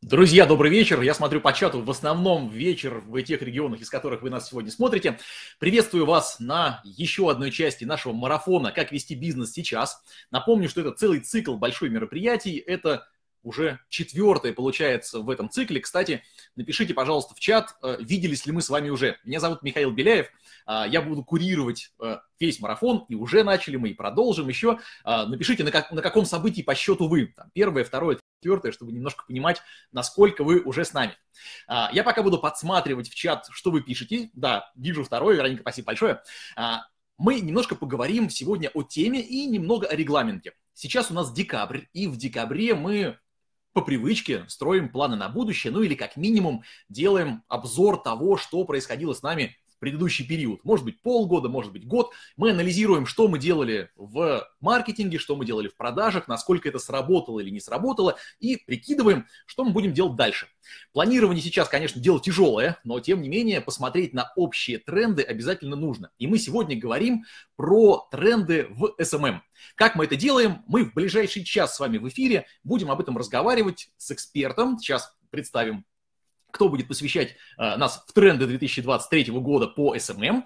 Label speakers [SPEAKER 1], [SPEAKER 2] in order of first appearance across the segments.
[SPEAKER 1] Друзья, добрый вечер. Я смотрю по чату, в основном вечер в тех регионах, из которых вы нас сегодня смотрите. Приветствую вас на еще одной части нашего марафона «Как вести бизнес сейчас». Напомню, что это целый цикл больших мероприятий. Это уже четвертое получается в этом цикле. Кстати, напишите, пожалуйста, в чат, виделись ли мы с вами уже. Меня зовут Михаил Беляев. Я буду курировать весь марафон, и уже начали мы, и продолжим еще. Напишите, на каком событии по счету вы. Там, первое, второе, четвертое, чтобы немножко понимать, насколько вы уже с нами. Я пока буду подсматривать в чат, что вы пишете. Да, вижу второе. Вероника, спасибо большое. Мы немножко поговорим сегодня о теме и немного о регламенте. Сейчас у нас декабрь, и в декабре мы по привычке строим планы на будущее, ну или как минимум делаем обзор того, что происходило с нами в предыдущий период. Может быть полгода, может быть год. Мы анализируем, что мы делали в маркетинге, что мы делали в продажах, насколько это сработало или не сработало, и прикидываем, что мы будем делать дальше. Планирование сейчас, конечно, дело тяжелое, но тем не менее посмотреть на общие тренды обязательно нужно. И мы сегодня говорим про тренды в SMM. Как мы это делаем? Мы в ближайший час с вами в эфире будем об этом разговаривать с экспертом. Сейчас представим, кто будет посвящать нас в тренды 2023 года по SMM.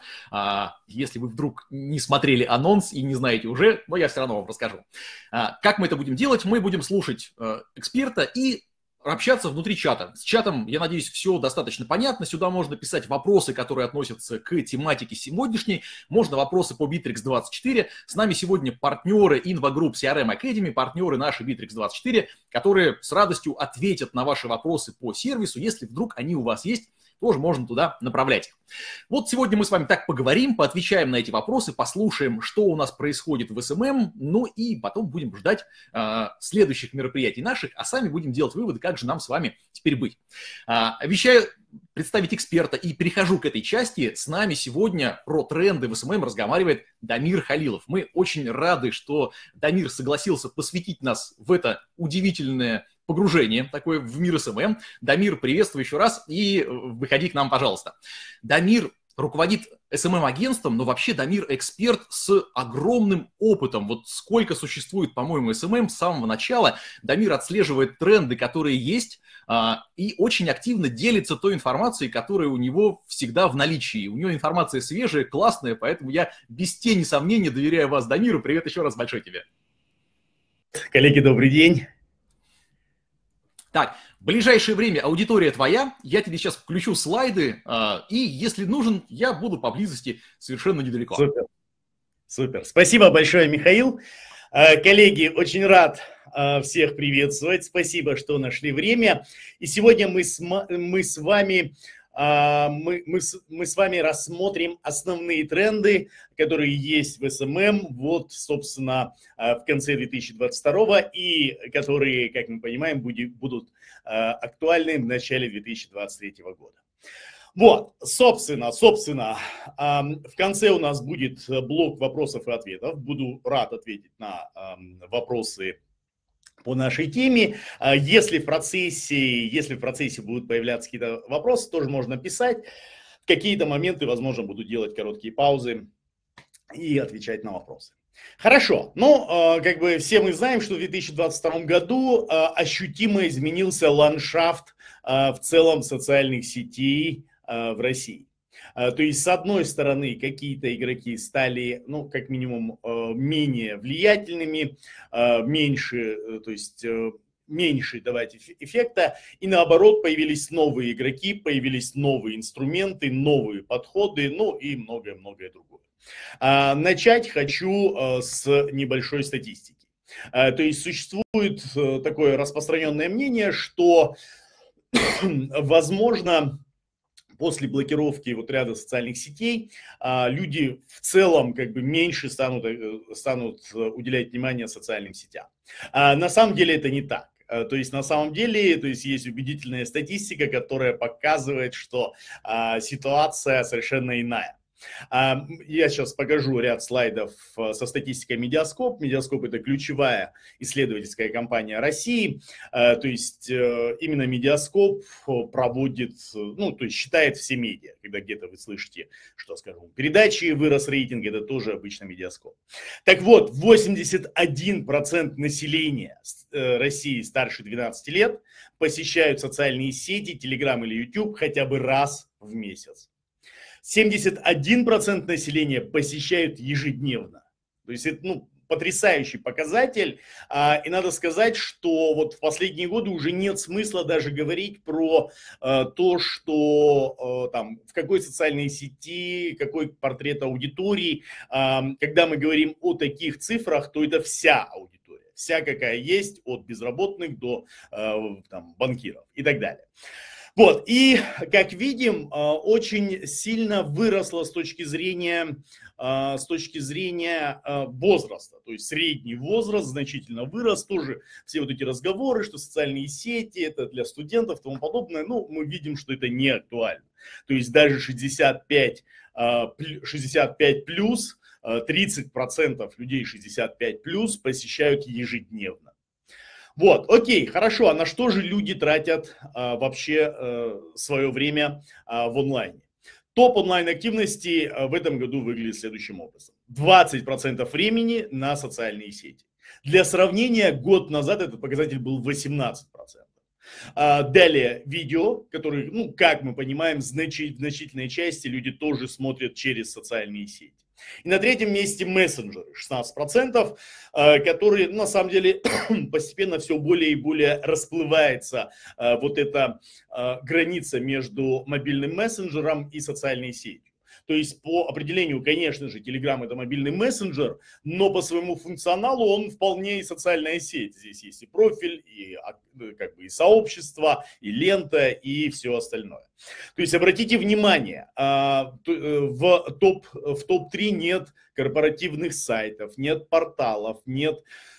[SPEAKER 1] Если вы вдруг не смотрели анонс и не знаете уже, но я все равно вам расскажу. Как мы это будем делать? Мы будем слушать эксперта и общаться внутри чата. С чатом, я надеюсь, все достаточно понятно. Сюда можно писать вопросы, которые относятся к тематике сегодняшней. Можно вопросы по Bittrex24. С нами сегодня партнеры InvaGroup CRM Academy, партнеры наши Bittrex24, которые с радостью ответят на ваши вопросы по сервису. Если вдруг они у вас есть, тоже можно туда направлять их. Вот сегодня мы с вами так поговорим, поотвечаем на эти вопросы, послушаем, что у нас происходит в SMM, ну и потом будем ждать следующих мероприятий наших, а сами будем делать выводы, как же нам с вами теперь быть. Обещаю представить эксперта и перехожу к этой части. С нами сегодня про тренды в SMM разговаривает Дамир Халилов. Мы очень рады, что Дамир согласился посвятить нас в это удивительное погружение такое в мир SMM. Дамир, приветствую еще раз и выходи к нам, пожалуйста. Дамир руководит SMM-агентством, но вообще Дамир эксперт с огромным опытом. Вот сколько существует, по-моему, SMM с самого начала. Дамир отслеживает тренды, которые есть, и очень активно делится той информацией, которая у него всегда в наличии. У него информация свежая, классная, поэтому я без тени сомнения доверяю вас, Дамиру. Привет еще раз большой тебе.
[SPEAKER 2] Коллеги, добрый день.
[SPEAKER 1] Так, в ближайшее время аудитория твоя, я тебе сейчас включу слайды, и если нужен, я буду поблизости совершенно недалеко.
[SPEAKER 2] Супер, супер. Спасибо большое, Михаил. Коллеги, очень рад всех приветствовать. Спасибо, что нашли время. И сегодня мы с вами рассмотрим основные тренды, которые есть в SMM, вот, собственно, в конце 2022 и которые, как мы понимаем, будут актуальны в начале 2023 года. Вот, собственно, в конце у нас будет блок вопросов и ответов. Буду рад ответить на вопросы по нашей теме. Если в процессе будут появляться какие-то вопросы, тоже можно писать. В какие-то моменты, возможно, буду делать короткие паузы и отвечать на вопросы. Хорошо. Ну, как бы все мы знаем, что в 2022 году ощутимо изменился ландшафт в целом социальных сетей в России. То есть, с одной стороны, какие-то игроки стали, ну, как минимум, менее влиятельными, меньше давать эффекта, и наоборот, появились новые игроки, появились новые инструменты, новые подходы, ну и многое-многое другое. Начать хочу с небольшой статистики. То есть, существует такое распространенное мнение, что, возможно, после блокировки вот ряда социальных сетей люди в целом как бы меньше станут уделять внимание социальным сетям. На самом деле это не так. То есть на самом деле есть убедительная статистика, которая показывает, что ситуация совершенно иная. Я сейчас покажу ряд слайдов со статистикой Медиаскоп. Медиаскоп – это ключевая исследовательская компания России. То есть именно Медиаскоп проводит, ну, то есть считает все медиа. Когда где-то вы слышите, что, скажем, передачи вырос рейтинг, это тоже обычно Медиаскоп. Так вот, 81% населения России старше 12 лет посещают социальные сети, Telegram или YouTube хотя бы раз в месяц. 71% населения посещают ежедневно. То есть это, ну, потрясающий показатель. И надо сказать, что вот в последние годы уже нет смысла даже говорить про то, что там в какой социальной сети, какой портрет аудитории. Когда мы говорим о таких цифрах, то это вся аудитория. Вся какая есть, от безработных до там, банкиров и так далее. Вот, и, как видим, очень сильно выросло с точки зрения возраста, то есть средний возраст значительно вырос, тоже все вот эти разговоры, что социальные сети, это для студентов и тому подобное, ну, мы видим, что это не актуально. То есть даже 65 плюс, 30% людей 65 плюс посещают ежедневно. Вот, окей, хорошо, а на что же люди тратят вообще свое время в онлайне? Топ онлайн-активности в этом году выглядит следующим образом. 20% времени на социальные сети. Для сравнения, год назад этот показатель был 18%. Далее видео, которые, ну, как мы понимаем, в значительной части люди тоже смотрят через социальные сети. И на третьем месте мессенджеры, 16%, которые на самом деле постепенно все более и более расплывается вот эта граница между мобильным мессенджером и социальной сетью. То есть по определению, конечно же, Telegram это мобильный мессенджер, но по своему функционалу он вполне и социальная сеть. Здесь есть и профиль, и, как бы, и сообщество, и лента, и все остальное. То есть обратите внимание, в топ-3 нет корпоративных сайтов, нет порталов, нет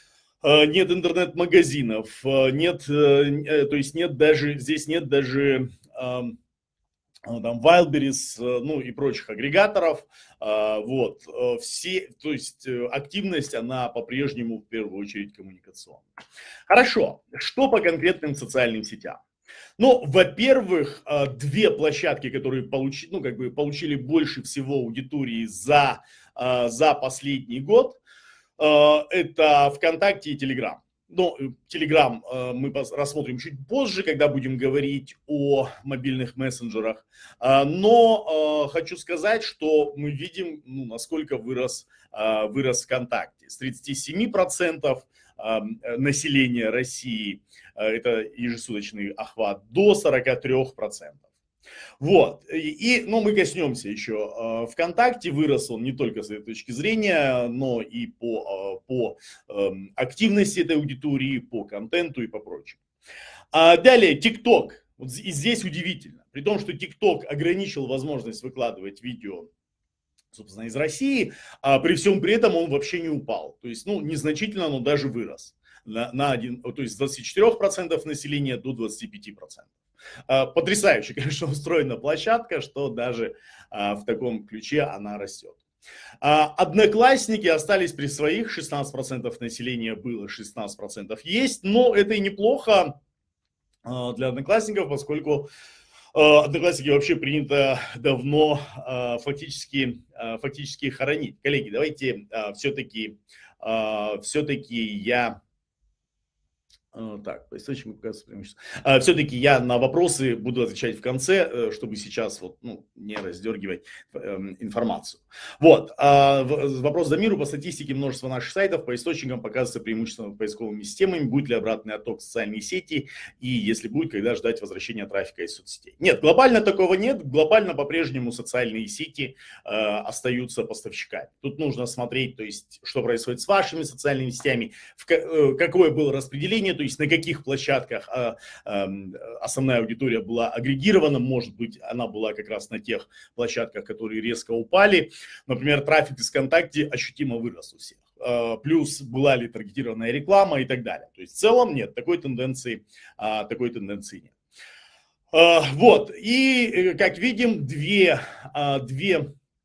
[SPEAKER 2] интернет-магазинов, то есть нет даже, здесь нет даже там Wildberries, ну и прочих агрегаторов, вот, все, то есть активность, она по-прежнему в первую очередь коммуникационная. Хорошо, что по конкретным социальным сетям? Ну, во-первых, две площадки, которые получили больше всего аудитории за последний год, это ВКонтакте и Telegram. Но Telegram мы рассмотрим чуть позже, когда будем говорить о мобильных мессенджерах. Но хочу сказать, что мы видим, ну, насколько вырос ВКонтакте. С 37% населения России, это ежесуточный охват, до 43%. Вот, ну, мы коснемся еще. ВКонтакте вырос он не только с этой точки зрения, но и по активности этой аудитории, по контенту и по прочему. Далее, TikTok. Вот и здесь удивительно. При том, что TikTok ограничил возможность выкладывать видео, собственно, из России, при всем при этом он вообще не упал. То есть, ну, незначительно, но даже вырос. То есть с 24% населения до 25%. Потрясающе, конечно, устроена площадка, что даже в таком ключе она растет. Одноклассники остались при своих, 16% населения было, 16% есть, но это и неплохо для одноклассников, поскольку Одноклассники вообще принято давно фактически хоронить. Коллеги, давайте все-таки я... Так, по источнику показывается преимущество. Все-таки я на вопросы буду отвечать в конце, чтобы сейчас вот, ну, не раздергивать информацию. Вот. Вопрос Дамиру. По статистике множества наших сайтов по источникам показывается преимущественно поисковыми системами. Будет ли обратный отток в социальные сети? И если будет, когда ждать возвращения трафика из соцсетей? Нет, глобально такого нет. Глобально по-прежнему социальные сети остаются поставщиками. Тут нужно смотреть, то есть, что происходит с вашими социальными сетями, какое было распределение, то есть на каких площадках основная аудитория была агрегирована, может быть, она была как раз на тех площадках, которые резко упали. Например, трафик из ВКонтакте ощутимо вырос у всех. Плюс была ли таргетированная реклама и так далее. То есть в целом нет, такой тенденции нет. Вот, и как видим, две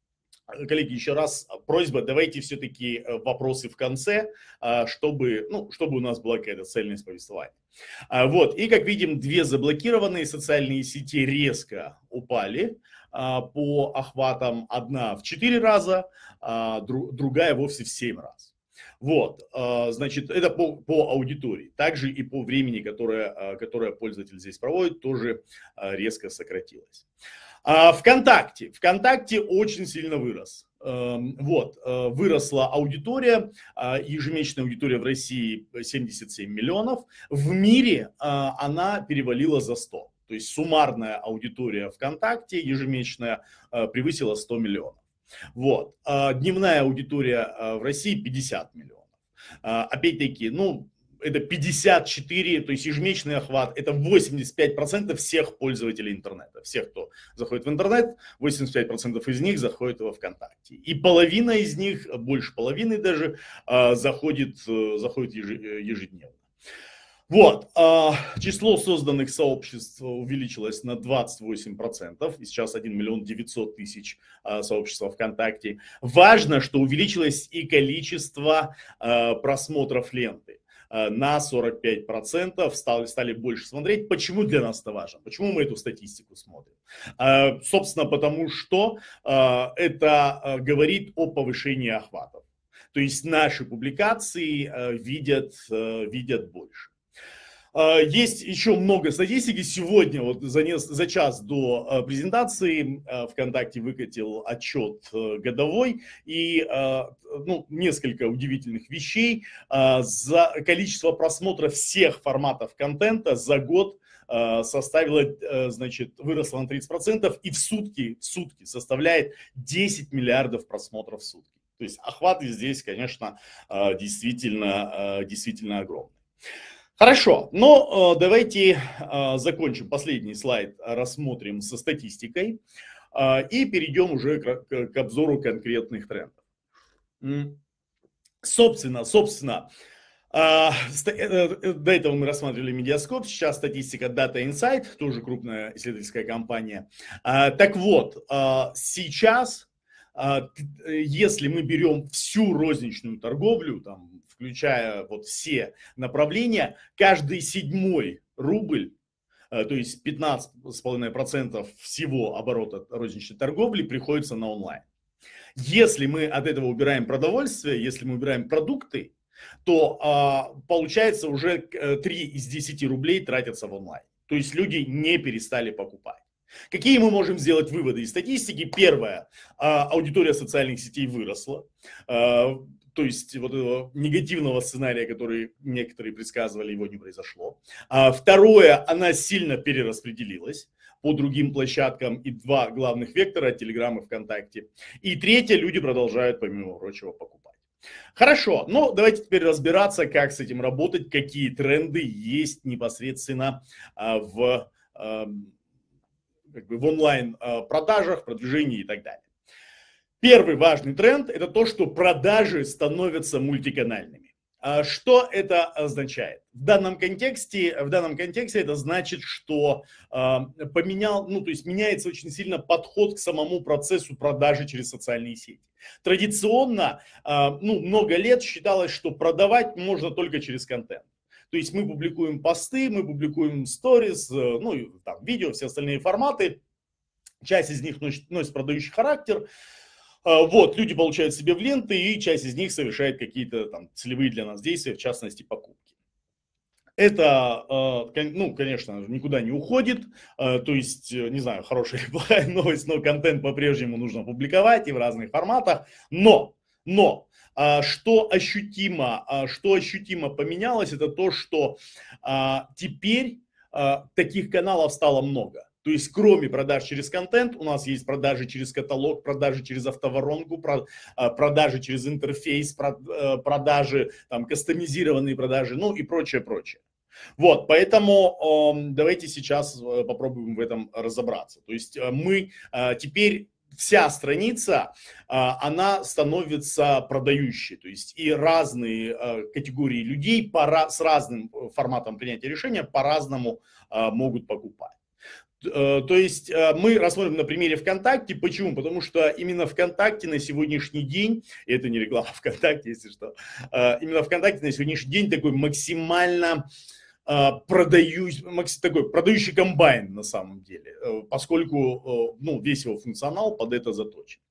[SPEAKER 2] коллеги, еще раз просьба, давайте все-таки вопросы в конце, чтобы у нас была какая-то цельность повествования. Вот, и как видим, две заблокированные социальные сети резко упали по охватам. Одна в 4 раза, другая вовсе в 7 раз. Вот, значит, это по аудитории. Также и по времени, которое пользователь здесь проводит, тоже резко сократилось. ВКонтакте очень сильно вырос. Вот, выросла аудитория, ежемесячная аудитория в России 77 миллионов, в мире она перевалила за 100. То есть суммарная аудитория ВКонтакте ежемесячная превысила 100 миллионов. Вот, дневная аудитория в России 50 миллионов. Опять-таки, это 54, то есть ежемесячный охват, это 85% всех пользователей интернета. Всех, кто заходит в интернет, 85% из них заходит во ВКонтакте. И половина из них, больше половины даже, заходит ежедневно. Вот, число созданных сообществ увеличилось на 28%, и сейчас 1 900 000 сообществ ВКонтакте. Важно, что увеличилось и количество просмотров ленты. На 45% стали больше смотреть. Почему для нас это важно? Почему мы эту статистику смотрим? Собственно, потому что это говорит о повышении охватов. То есть наши публикации видят больше. Есть еще много статистики. Сегодня, вот за час до презентации, ВКонтакте выкатил отчет годовой, и несколько удивительных вещей. За количество просмотров всех форматов контента за год составило, значит, выросло на 30%, и в сутки составляет 10 миллиардов просмотров в сутки. То есть охваты здесь, конечно, действительно огромные. Хорошо, но давайте закончим последний слайд, рассмотрим со статистикой и перейдем уже к обзору конкретных трендов. Собственно, до этого мы рассматривали Медиаскоп, сейчас статистика Data Insight, тоже крупная исследовательская компания. Так вот, сейчас, если мы берем всю розничную торговлю, там, включая вот все направления, каждый 7-й рубль, то есть 15,5% всего оборота розничной торговли приходится на онлайн. Если мы от этого убираем продовольствие, если мы убираем продукты, то получается уже 3 из 10 рублей тратятся в онлайн. То есть люди не перестали покупать. Какие мы можем сделать выводы из статистики? Первое, аудитория социальных сетей выросла. То есть вот этого негативного сценария, который некоторые предсказывали, его не произошло. Второе, она сильно перераспределилась по другим площадкам, и 2 главных вектора, Telegram и ВКонтакте. И третье, люди продолжают, помимо прочего, покупать. Хорошо, но давайте теперь разбираться, как с этим работать, какие тренды есть непосредственно в онлайн продажах, продвижении и так далее. Первый важный тренд – это то, что продажи становятся мультиканальными. Что это означает? В данном контексте это значит, что меняется очень сильно подход к самому процессу продажи через социальные сети. Традиционно, много лет считалось, что продавать можно только через контент. То есть мы публикуем посты, мы публикуем сторис, видео, все остальные форматы. Часть из них носит продающий характер. Вот, люди получают себе в ленты, и часть из них совершает какие-то там целевые для нас действия, в частности, покупки. Это, конечно, никуда не уходит, то есть, не знаю, хорошая или плохая новость, но контент по-прежнему нужно публиковать и в разных форматах, но, что ощутимо поменялось, это то, что теперь таких каналов стало много. То есть, кроме продаж через контент, у нас есть продажи через каталог, продажи через автоворонку, продажи через интерфейс, продажи, кастомизированные продажи, и прочее. Вот, поэтому давайте сейчас попробуем в этом разобраться. То есть, мы теперь... Вся страница, она становится продающей, то есть и разные категории людей с разным форматом принятия решения по-разному могут покупать. То есть мы рассмотрим на примере ВКонтакте. Почему? Потому что именно ВКонтакте на сегодняшний день, и это не реклама ВКонтакте, если что, именно ВКонтакте на сегодняшний день такой максимально продающий комбайн на самом деле, поскольку весь его функционал под это заточен.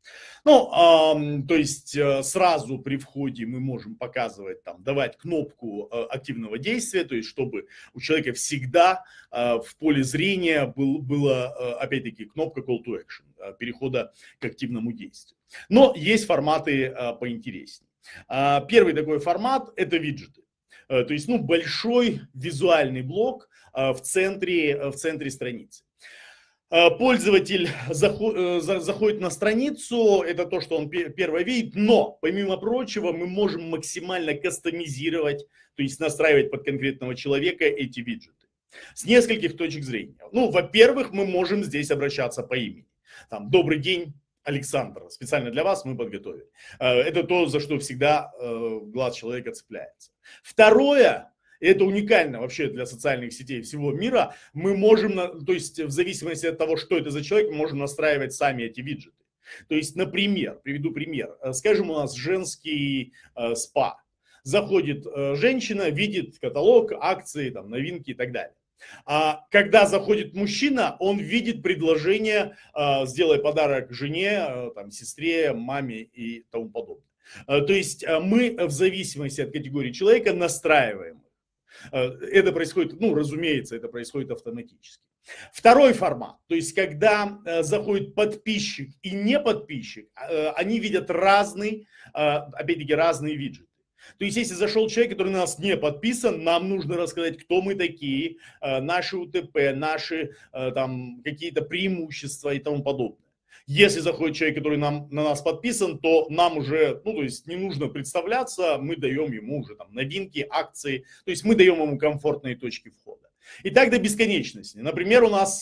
[SPEAKER 2] То есть сразу при входе мы можем показывать, давать кнопку активного действия, то есть чтобы у человека всегда в поле зрения была, опять-таки, кнопка Call to Action, перехода к активному действию. Но есть форматы поинтереснее. Первый такой формат – это виджеты. То есть, большой визуальный блок в центре страницы. Пользователь заходит на страницу, это то, что он первое видит, но, помимо прочего, мы можем максимально кастомизировать, то есть настраивать под конкретного человека эти виджеты. С нескольких точек зрения. Во-первых, мы можем здесь обращаться по имени. Добрый день, Александр, специально для вас мы подготовили. Это то, за что всегда глаз человека цепляется. Второе, это уникально вообще для социальных сетей всего мира, мы можем, то есть в зависимости от того, что это за человек, мы можем настраивать сами эти виджеты. То есть, например, приведу пример, скажем, у нас женский спа. Заходит женщина, видит каталог, акции, новинки и так далее. А когда заходит мужчина, он видит предложение «сделай подарок жене, сестре, маме» и тому подобное. То есть мы в зависимости от категории человека настраиваем. Это происходит, разумеется, это происходит автоматически. Второй формат, то есть когда заходит подписчик и не подписчик, они видят разные виджеты. То есть, если зашел человек, который на нас не подписан, нам нужно рассказать, кто мы такие, наши УТП, наши какие-то преимущества и тому подобное. Если заходит человек, который на нас подписан, то нам уже, то есть не нужно представляться, мы даем ему уже новинки, акции, то есть мы даем ему комфортные точки входа. И так до бесконечности. Например, у нас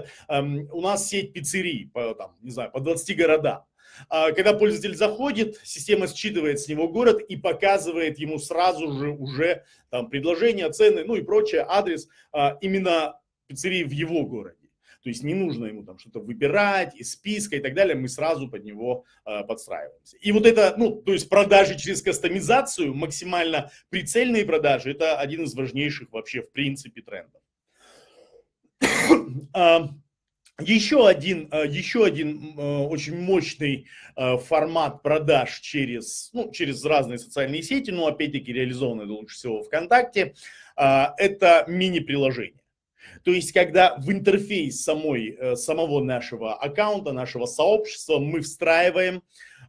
[SPEAKER 2] сеть пиццерий по 20 городам. Когда пользователь заходит, система считывает с него город и показывает ему сразу же уже предложения, цены, и прочее, адрес именно пиццерии в его городе. То есть не нужно ему что-то выбирать из списка и так далее, мы сразу под него подстраиваемся. И вот это, то есть продажи через кастомизацию, максимально прицельные продажи, это один из важнейших вообще в принципе трендов. Еще один очень мощный формат продаж через разные социальные сети, но опять-таки реализованный лучше всего ВКонтакте, это мини-приложение. То есть, когда в интерфейс самого нашего аккаунта, нашего сообщества мы встраиваем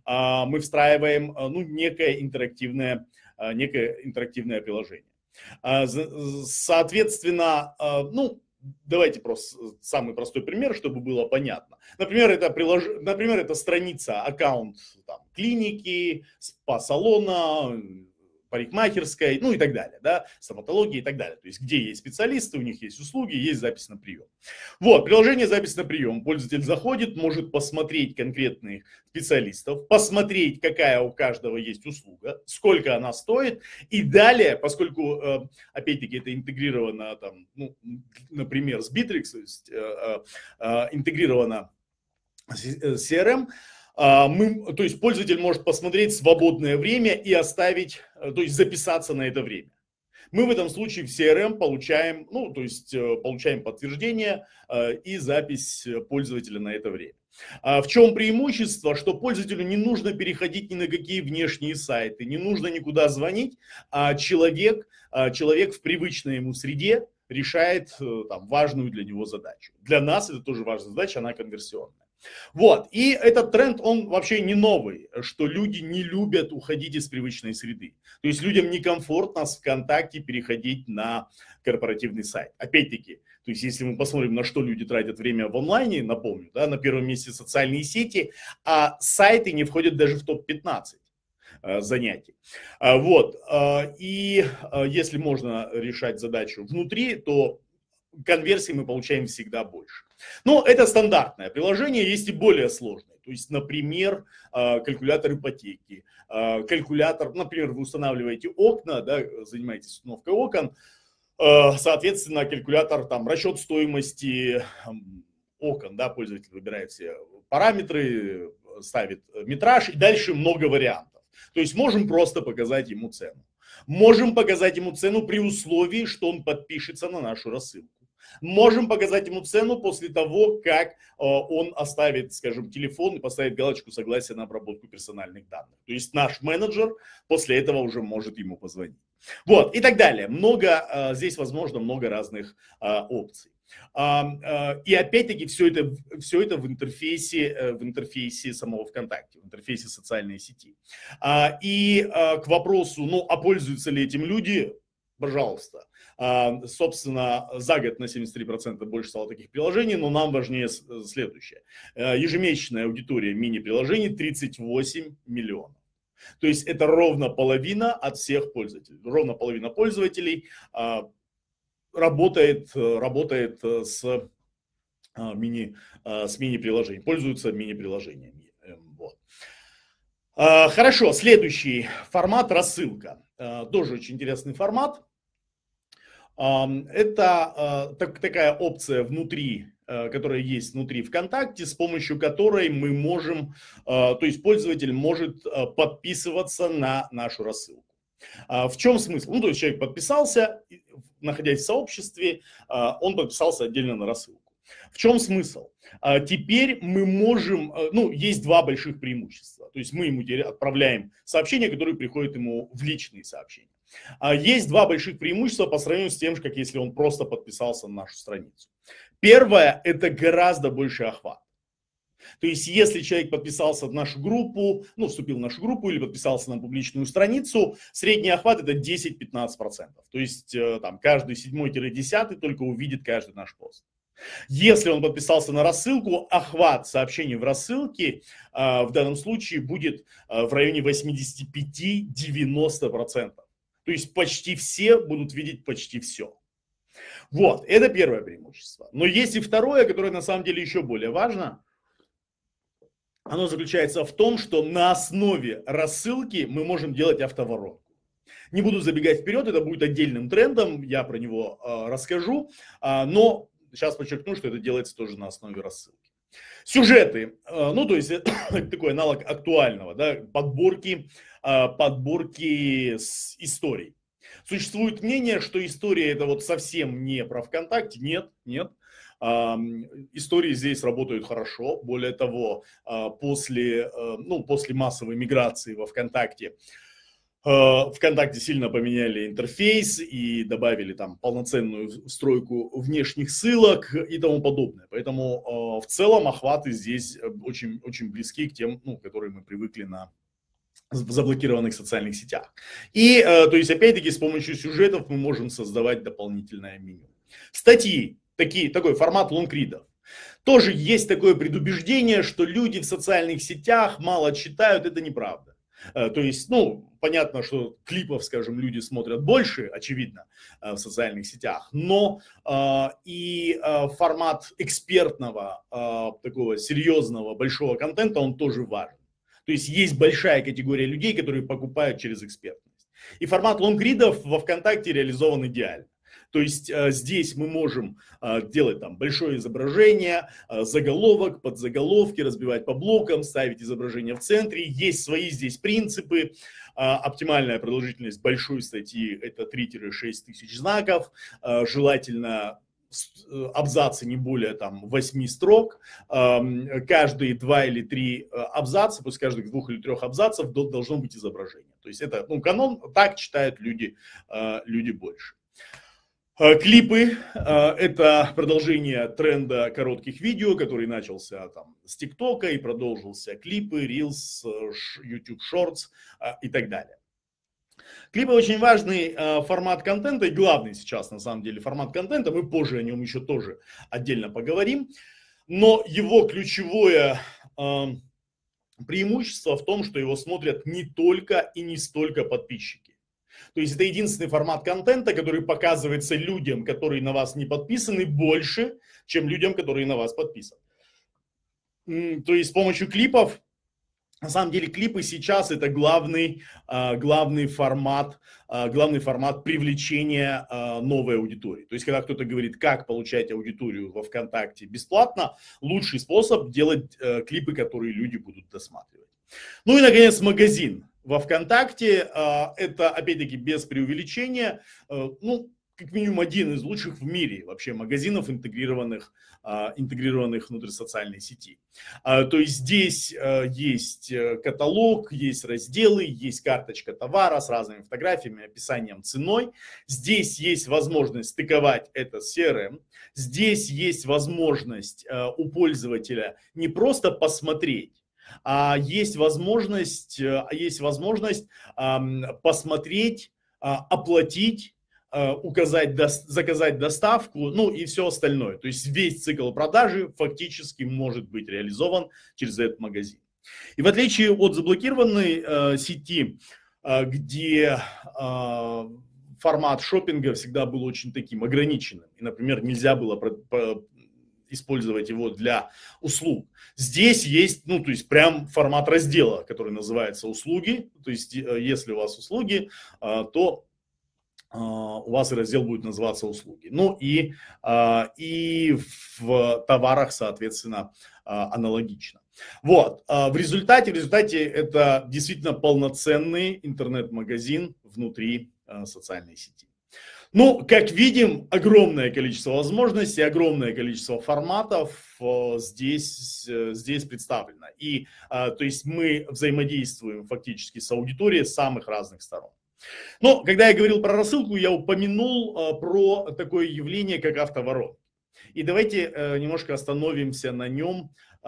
[SPEAKER 2] некое интерактивное приложение. Соответственно, давайте просто самый простой пример, чтобы было понятно. Например, это страница, аккаунт клиники, спа-салона, парикмахерской, и так далее, стоматологии и так далее. То есть, где есть специалисты, у них есть услуги, есть запись на прием. Приложение запись на прием. Пользователь заходит, может посмотреть конкретных специалистов, посмотреть, какая у каждого есть услуга, сколько она стоит. И далее, поскольку, опять-таки, это интегрировано, например, с Bittrex, то есть интегрировано с CRM, то есть пользователь может посмотреть свободное время и оставить, то есть записаться на это время. Мы в этом случае в CRM получаем подтверждение и запись пользователя на это время. В чем преимущество? Что пользователю не нужно переходить ни на какие внешние сайты, не нужно никуда звонить, а человек в привычной ему среде решает важную для него задачу. Для нас это тоже важная задача, она конверсионная. И этот тренд, он вообще не новый, что люди не любят уходить из привычной среды. То есть людям некомфортно с ВКонтакте переходить на корпоративный сайт. Опять-таки, то есть если мы посмотрим, на что люди тратят время в онлайне, напомню, на первом месте социальные сети, а сайты не входят даже в топ-15 занятий. И если можно решать задачу внутри, то конверсии мы получаем всегда больше. Но это стандартное приложение, есть и более сложные. То есть, например, калькулятор ипотеки. Например, вы устанавливаете окна, занимаетесь установкой окон. Соответственно, калькулятор, там, расчет стоимости окон, да, пользователь выбирает все параметры, ставит метраж, и дальше много вариантов. То есть можем просто показать ему цену. Можем показать ему цену при условии, что он подпишется на нашу рассылку. Можем показать ему цену после того, как он оставит, скажем, телефон и поставит галочку согласия на обработку персональных данных. То есть наш менеджер после этого уже может ему позвонить. Вот, и так далее. Здесь возможно много разных опций. И опять-таки все это в интерфейсе самого ВКонтакте, в интерфейсе социальной сети. И к вопросу, ну, а пользуются ли этим люди? Пожалуйста. Собственно, за год на 73% больше стало таких приложений, но нам важнее следующее. Ежемесячная аудитория мини-приложений 38 миллионов. То есть это ровно половина от всех пользователей. Ровно половина пользователей работает с мини-приложениями, пользуются мини-приложениями. Вот. Хорошо, следующий формат — рассылка. Тоже очень интересный формат. Это такая опция внутри, которая есть внутри ВКонтакте, с помощью которой мы можем, то есть пользователь может подписываться на нашу рассылку. В чем смысл? Ну, то есть человек подписался, находясь в сообществе, он подписался отдельно на рассылку. В чем смысл? Теперь мы можем, ну, есть два больших преимущества. То есть мы ему отправляем сообщения, которые приходят ему в личные сообщения. Есть два больших преимущества по сравнению с тем, как если он просто подписался на нашу страницу. Первое – это гораздо больший охват. То есть, если человек подписался в нашу группу, ну, вступил в нашу группу или подписался на публичную страницу, средний охват – это 10-15%. То есть, там, каждый 7-10 только увидит каждый наш пост. Если он подписался на рассылку, охват сообщений в рассылке в данном случае будет в районе 85-90%. То есть, почти все будут видеть почти все. Вот, это первое преимущество. Но есть и второе, которое на самом деле еще более важно. Оно заключается в том, что на основе рассылки мы можем делать автоворонку. Не буду забегать вперед, это будет отдельным трендом, я про него расскажу, но сейчас подчеркну, что это делается тоже на основе рассылки. Сюжеты, ну то есть это такой аналог актуального, да, подборки историй. Существует мнение, что история это вот совсем не про ВКонтакте, нет. Истории здесь работают хорошо. Более того, после массовой миграции во ВКонтакте сильно поменяли интерфейс и добавили там полноценную встройку внешних ссылок и тому подобное. Поэтому в целом охваты здесь очень, очень близки к тем, которые мы привыкли в заблокированных социальных сетях. И, то есть, опять-таки, с помощью сюжетов мы можем создавать дополнительное меню. Статьи. Такой формат лонгридов. Тоже есть такое предубеждение, что люди в социальных сетях мало читают, это неправда. То есть, понятно, что клипов, скажем, люди смотрят больше, очевидно, в социальных сетях, но и формат экспертного, такого серьезного, большого контента, он тоже важен. То есть, есть большая категория людей, которые покупают через экспертность. И формат лонгридов во ВКонтакте реализован идеально. То есть здесь мы можем делать там большое изображение, заголовок, подзаголовки, разбивать по блокам, ставить изображение в центре. Есть свои здесь принципы. Оптимальная продолжительность большой статьи – это 3-6 тысяч знаков. Желательно абзацы не более 8 строк. Каждые 2 или 3 абзаца, после каждых 2 или 3 абзацев должно быть изображение. То есть это канон, так читают люди больше. Клипы – это продолжение тренда коротких видео, который начался с ТикТока и продолжился клипы, Reels, YouTube Shorts и так далее. Клипы очень важный формат контента и главный сейчас на самом деле формат контента. Мы позже о нем еще тоже отдельно поговорим. Но его ключевое преимущество в том, что его смотрят не только и не столько подписчики. То есть это единственный формат контента, который показывается людям, которые на вас не подписаны, больше, чем людям, которые на вас подписаны. То есть с помощью клипов на самом деле клипы сейчас это главный формат привлечения новой аудитории. То есть, когда кто-то говорит, как получать аудиторию во ВКонтакте бесплатно, лучший способ делать клипы, которые люди будут досматривать. Ну и, наконец, магазин во ВКонтакте. Это, опять-таки, без преувеличения, ну, как минимум один из лучших в мире вообще магазинов, интегрированных внутрь социальной сети. То есть здесь есть каталог, есть разделы, есть карточка товара с разными фотографиями, описанием, ценой. Здесь есть возможность стыковать это с CRM. Здесь есть возможность у пользователя не просто посмотреть, а есть возможность посмотреть, оплатить, заказать доставку, ну и все остальное. То есть весь цикл продажи фактически может быть реализован через этот магазин. И в отличие от заблокированной сети, где формат шопинга всегда был очень таким ограниченным, и, например, нельзя было использовать его для услуг. Здесь есть, ну, то есть прям формат раздела, который называется услуги. То есть если у вас услуги, то у вас и раздел будет называться услуги. Ну и в товарах, соответственно, аналогично. Вот. В результате это действительно полноценный интернет-магазин внутри социальной сети. Ну, как видим, огромное количество возможностей, огромное количество форматов здесь представлено. И то есть мы взаимодействуем фактически с аудиторией с самых разных сторон. Но когда я говорил про рассылку, я упомянул про такое явление, как автоворонки. И давайте немножко остановимся на нем,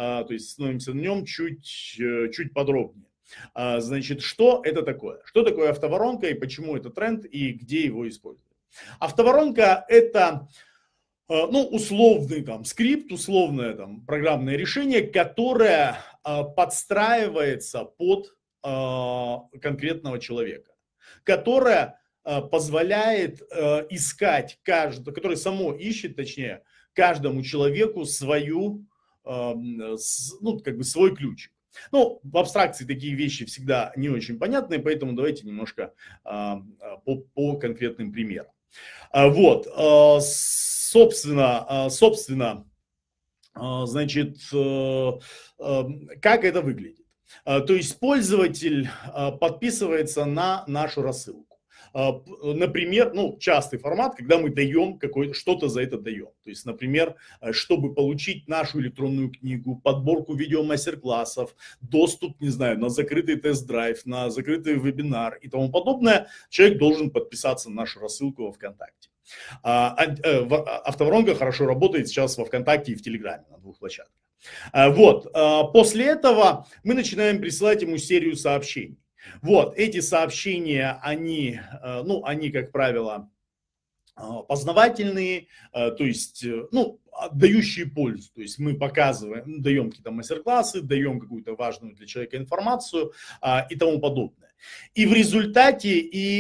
[SPEAKER 2] чуть подробнее. Значит, что это такое? Что такое автоворонка и почему это тренд и где его используют? Автоворонка – это условный скрипт, условное программное решение, которое подстраивается под конкретного человека, которое позволяет искать которое само ищет, точнее, каждому человеку свой ключик. Ну, в абстракции такие вещи всегда не очень понятны, поэтому давайте немножко по конкретным примерам. Вот, собственно, значит, как это выглядит? То есть пользователь подписывается на нашу рассылку. Например, частый формат, когда мы даем что-то за это даем. То есть, например, чтобы получить нашу электронную книгу, подборку видео-мастер-классов, доступ, не знаю, на закрытый тест-драйв, на закрытый вебинар и тому подобное, человек должен подписаться на нашу рассылку во ВКонтакте. Автоворонка хорошо работает сейчас во ВКонтакте и в Телеграме на двух площадках. Вот, после этого мы начинаем присылать ему серию сообщений. Вот, эти сообщения, они, как правило, познавательные, то есть, дающие пользу. То есть мы даем какие-то мастер-классы, даем какую-то важную для человека информацию и тому подобное. И в результате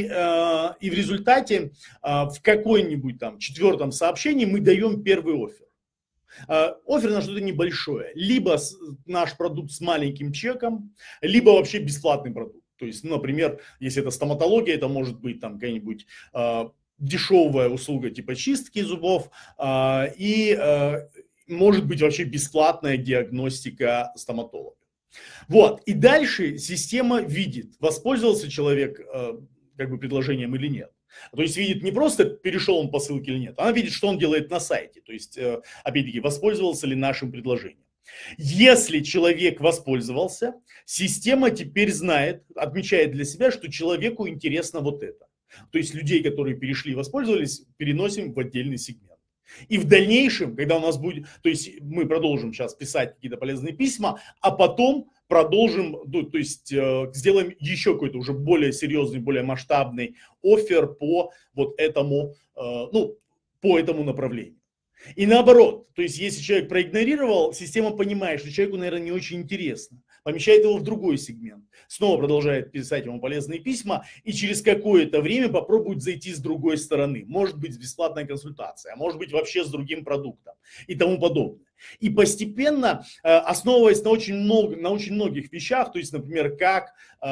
[SPEAKER 2] в какой-нибудь четвертом сообщении мы даем первый оффер. Оффер на что-то небольшое. Либо наш продукт с маленьким чеком, либо вообще бесплатный продукт. То есть, например, если это стоматология, это может быть какая-нибудь дешевая услуга типа чистки зубов и может быть вообще бесплатная диагностика стоматолога. Вот. И дальше система видит, воспользовался человек предложением или нет. То есть видит не просто, перешел он по ссылке или нет, она видит, что он делает на сайте. То есть, опять-таки, воспользовался ли нашим предложением. Если человек воспользовался, система теперь знает, отмечает для себя, что человеку интересно вот это. То есть людей, которые перешли и воспользовались, переносим в отдельный сегмент. И в дальнейшем, когда у нас будет, то есть мы продолжим сейчас писать какие-то полезные письма, а потом продолжим, то есть сделаем еще какой-то уже более серьезный, более масштабный оффер по вот этому, по этому направлению. И наоборот, то есть если человек проигнорировал, система понимает, что человеку, наверное, не очень интересно. помещает его в другой сегмент, снова продолжает писать ему полезные письма и через какое-то время попробует зайти с другой стороны. Может быть, с бесплатной консультацией, а может быть вообще с другим продуктом и тому подобное. И постепенно, основываясь на очень многих вещах, то есть, например, как...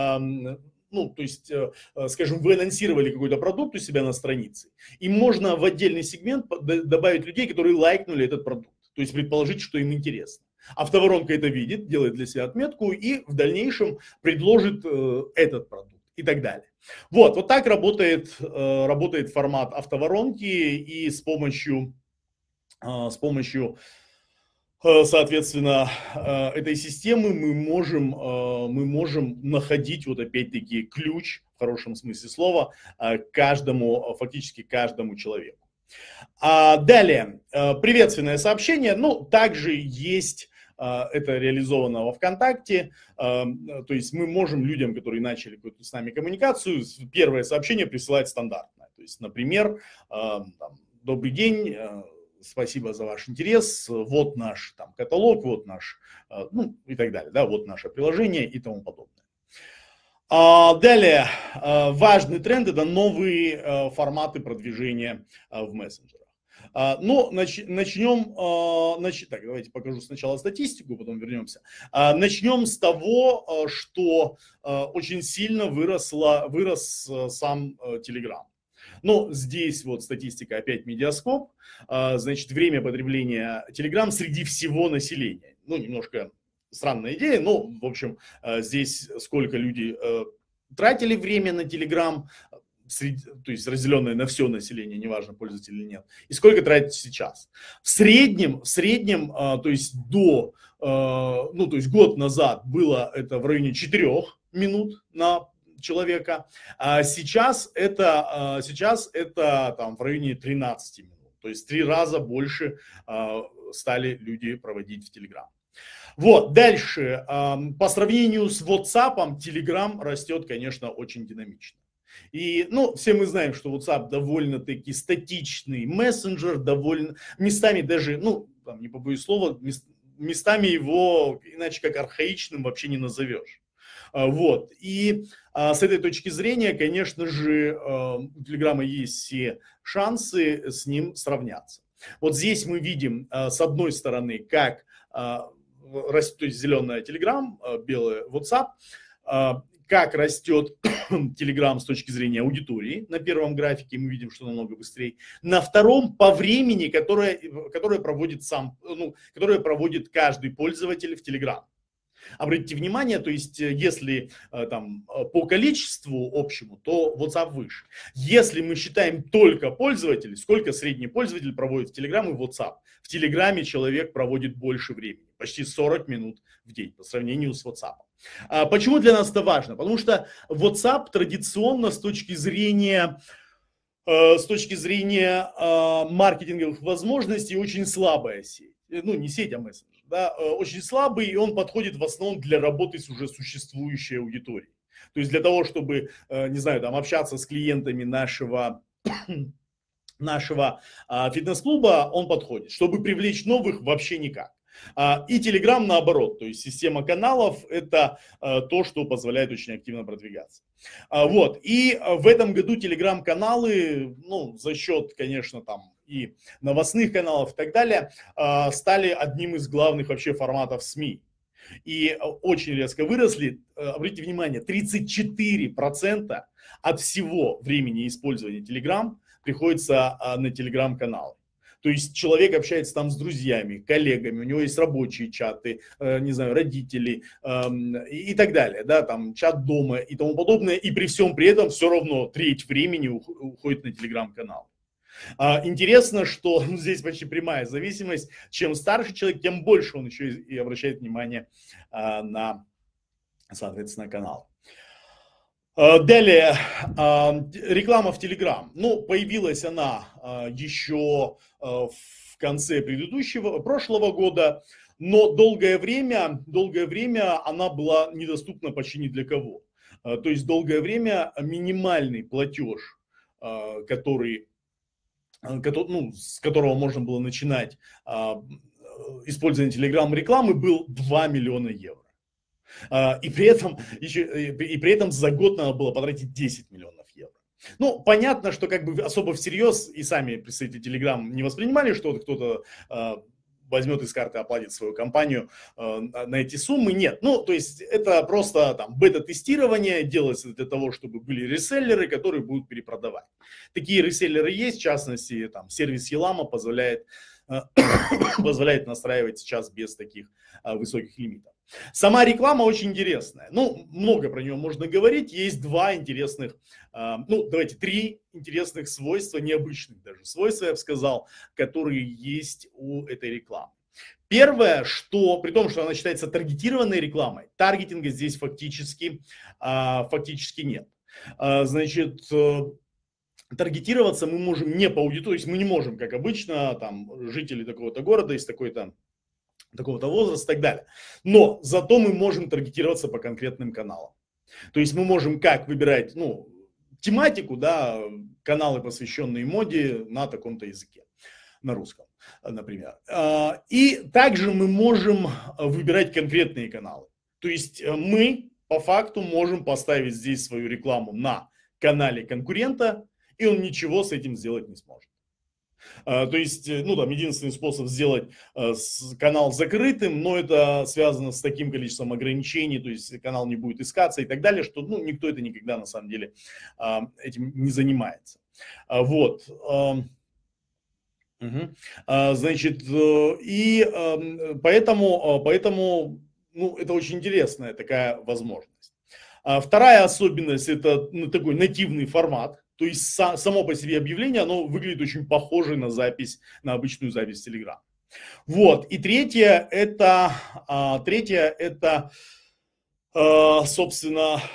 [SPEAKER 2] скажем, вы анонсировали какой-то продукт у себя на странице, и можно в отдельный сегмент добавить людей, которые лайкнули этот продукт. То есть предположить, что им интересно. Автоворонка это видит, делает для себя отметку и в дальнейшем предложит этот продукт и так далее. Вот так работает формат автоворонки, и с помощью соответственно, этой системы мы можем находить вот опять-таки ключ, в хорошем смысле слова, фактически каждому человеку. Далее, приветственное сообщение, также есть, это реализовано во ВКонтакте, то есть мы можем людям, которые начали какую-то с нами коммуникацию, первое сообщение присылать стандартное. То есть, например, добрый день, спасибо за ваш интерес, вот наш каталог, вот наш, и так далее, да, вот наше приложение и тому подобное. Далее, важный тренд – это новые форматы продвижения в мессенджерах. Так, давайте покажу сначала статистику, потом вернемся. Начнем с того, что очень сильно вырос сам Telegram. Здесь вот статистика, опять Медиаскоп, значит, время потребления Telegram среди всего населения. Немножко странная идея, но, в общем, здесь сколько люди тратили время на Telegram, то есть разделенное на все население, неважно, пользователь или нет, и сколько тратите сейчас. В среднем, то есть то есть год назад было это в районе 4 минут на человека, а сейчас это в районе 13 минут. То есть 3 раза больше стали люди проводить в Telegram. Вот, дальше. По сравнению с WhatsApp, Telegram растет, конечно, очень динамично. И, все мы знаем, что WhatsApp довольно-таки статичный мессенджер, местами даже, не побоюсь слова, местами его иначе как архаичным вообще не назовешь. Вот. И с этой точки зрения, конечно же, у Телеграма есть все шансы с ним сравняться. Вот здесь мы видим, с одной стороны, как растет, то есть зеленая Telegram, белая WhatsApp, как растет Telegram с точки зрения аудитории. На первом графике мы видим, что намного быстрее. На втором по времени, которое проводит каждый пользователь в Telegram. Обратите внимание, то есть если по количеству общему, то WhatsApp выше. Если мы считаем только пользователей, сколько средний пользователь проводит в Telegram и WhatsApp, в Телеграме человек проводит больше времени, почти 40 минут в день по сравнению с WhatsApp. Почему для нас это важно? Потому что WhatsApp традиционно с точки зрения маркетинговых возможностей очень слабая сеть. Не сеть, а мессенджер. Да, очень слабый, и он подходит в основном для работы с уже существующей аудиторией. То есть для того, чтобы, общаться с клиентами нашего фитнес-клуба, он подходит. Чтобы привлечь новых, вообще никак. И Telegram наоборот, то есть система каналов – это то, что позволяет очень активно продвигаться. Вот. И в этом году Telegram-каналы, за счет, конечно, и новостных каналов и так далее, стали одним из главных вообще форматов СМИ. И очень резко выросли. Обратите внимание, 34% от всего времени использования Telegram приходится на Telegram-каналы. То есть человек общается там с друзьями, коллегами, у него есть рабочие чаты, родители и так далее, да, чат дома и тому подобное. И при всем при этом все равно треть времени уходит на Telegram-канал. Интересно, что здесь почти прямая зависимость. Чем старше человек, тем больше он еще и обращает внимание на, соответственно, канал. Далее, реклама в Telegram. Появилась она еще в конце прошлого года, но долгое время она была недоступна почти ни для кого. То есть долгое время минимальный платеж, с которого можно было начинать использование Telegram рекламы, был 2 миллиона евро. И при этом за год надо было потратить 10 миллионов евро. Ну, понятно, что как бы особо всерьез и сами представители Telegram не воспринимали, что вот кто-то возьмет из карты, оплатит свою компанию на эти суммы. Нет, ну, то есть это просто там бета-тестирование, делается для того, чтобы были реселлеры, которые будут перепродавать. Такие реселлеры есть, в частности, там сервис Елама позволяет настраивать сейчас без таких высоких лимитов. Сама реклама очень интересная. Ну, много про нее можно говорить. Есть два интересных, ну, давайте, три интересных свойства, необычных даже свойства, я бы сказал, которые есть у этой рекламы. Первое, что, при том, что она считается таргетированной рекламой, таргетинга здесь фактически нет. Значит, таргетироваться мы можем не по аудитории, то есть мы не можем, как обычно, там, жители такого-то города из такого-то возраста и так далее. Но зато мы можем таргетироваться по конкретным каналам. То есть мы можем как выбирать, ну, тематику, да, каналы, посвященные моде на таком-то языке, на русском, например. И также мы можем выбирать конкретные каналы. То есть мы по факту можем поставить здесь свою рекламу на канале конкурента, и он ничего с этим сделать не сможет. То есть, ну, там, единственный способ сделать канал закрытым, но это связано с таким количеством ограничений, то есть канал не будет искаться и так далее, что, ну, никто это никогда на самом деле этим не занимается. Вот. Значит, и поэтому, ну, это очень интересная такая возможность. Вторая особенность – это такой нативный формат. То есть само по себе объявление, оно выглядит очень похоже на запись, на обычную запись в Telegram. Вот. И третье это, собственно,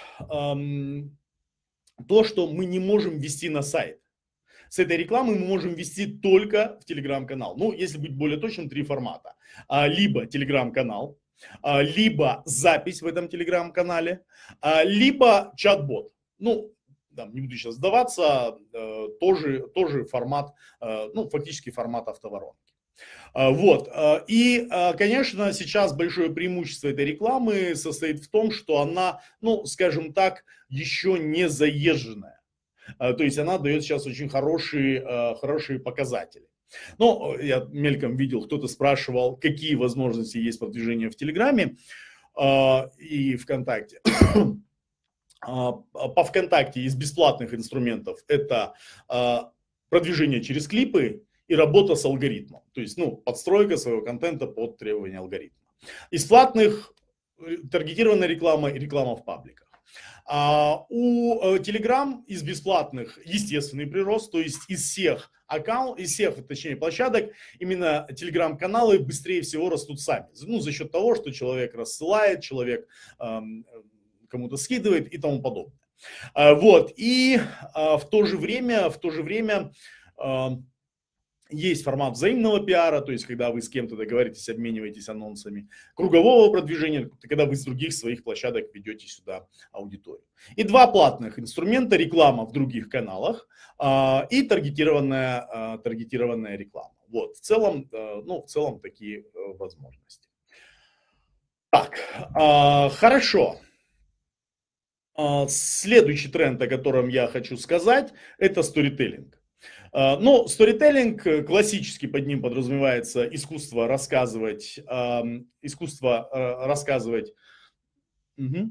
[SPEAKER 2] то, что мы не можем ввести на сайт. С этой рекламой мы можем ввести только в Telegram-канал. Ну, если быть более точным, три формата. Либо Telegram-канал, либо запись в этом Telegram-канале, либо чат-бот. Ну, не буду сейчас сдаваться, тоже формат, ну, фактически формат автоворонки. Вот. И, конечно, сейчас большое преимущество этой рекламы состоит в том, что она, ну, скажем так, еще не заезженная. То есть она дает сейчас очень хорошие показатели. Но я мельком видел, кто-то спрашивал, какие возможности есть продвижения в Телеграме и ВКонтакте. По ВКонтакте из бесплатных инструментов это продвижение через клипы и работа с алгоритмом. То есть, ну, подстройка своего контента под требования алгоритма. Из платных таргетированная реклама и реклама в пабликах. У Telegram из бесплатных естественный прирост, то есть из всех точнее, площадок, именно Telegram-каналы быстрее всего растут сами. Ну, за счет того, что человек рассылает, человек кому-то скидывает и тому подобное. Вот. И в то же время есть формат взаимного пиара, то есть когда вы с кем-то договоритесь, обмениваетесь анонсами, кругового продвижения, когда вы с других своих площадок ведете сюда аудиторию. И два платных инструмента: реклама в других каналах и таргетированная реклама. Вот. В целом такие возможности. Так, хорошо. Следующий тренд, о котором я хочу сказать, это сторителлинг. Но сторителлинг, классически под ним подразумевается искусство рассказывать. Угу.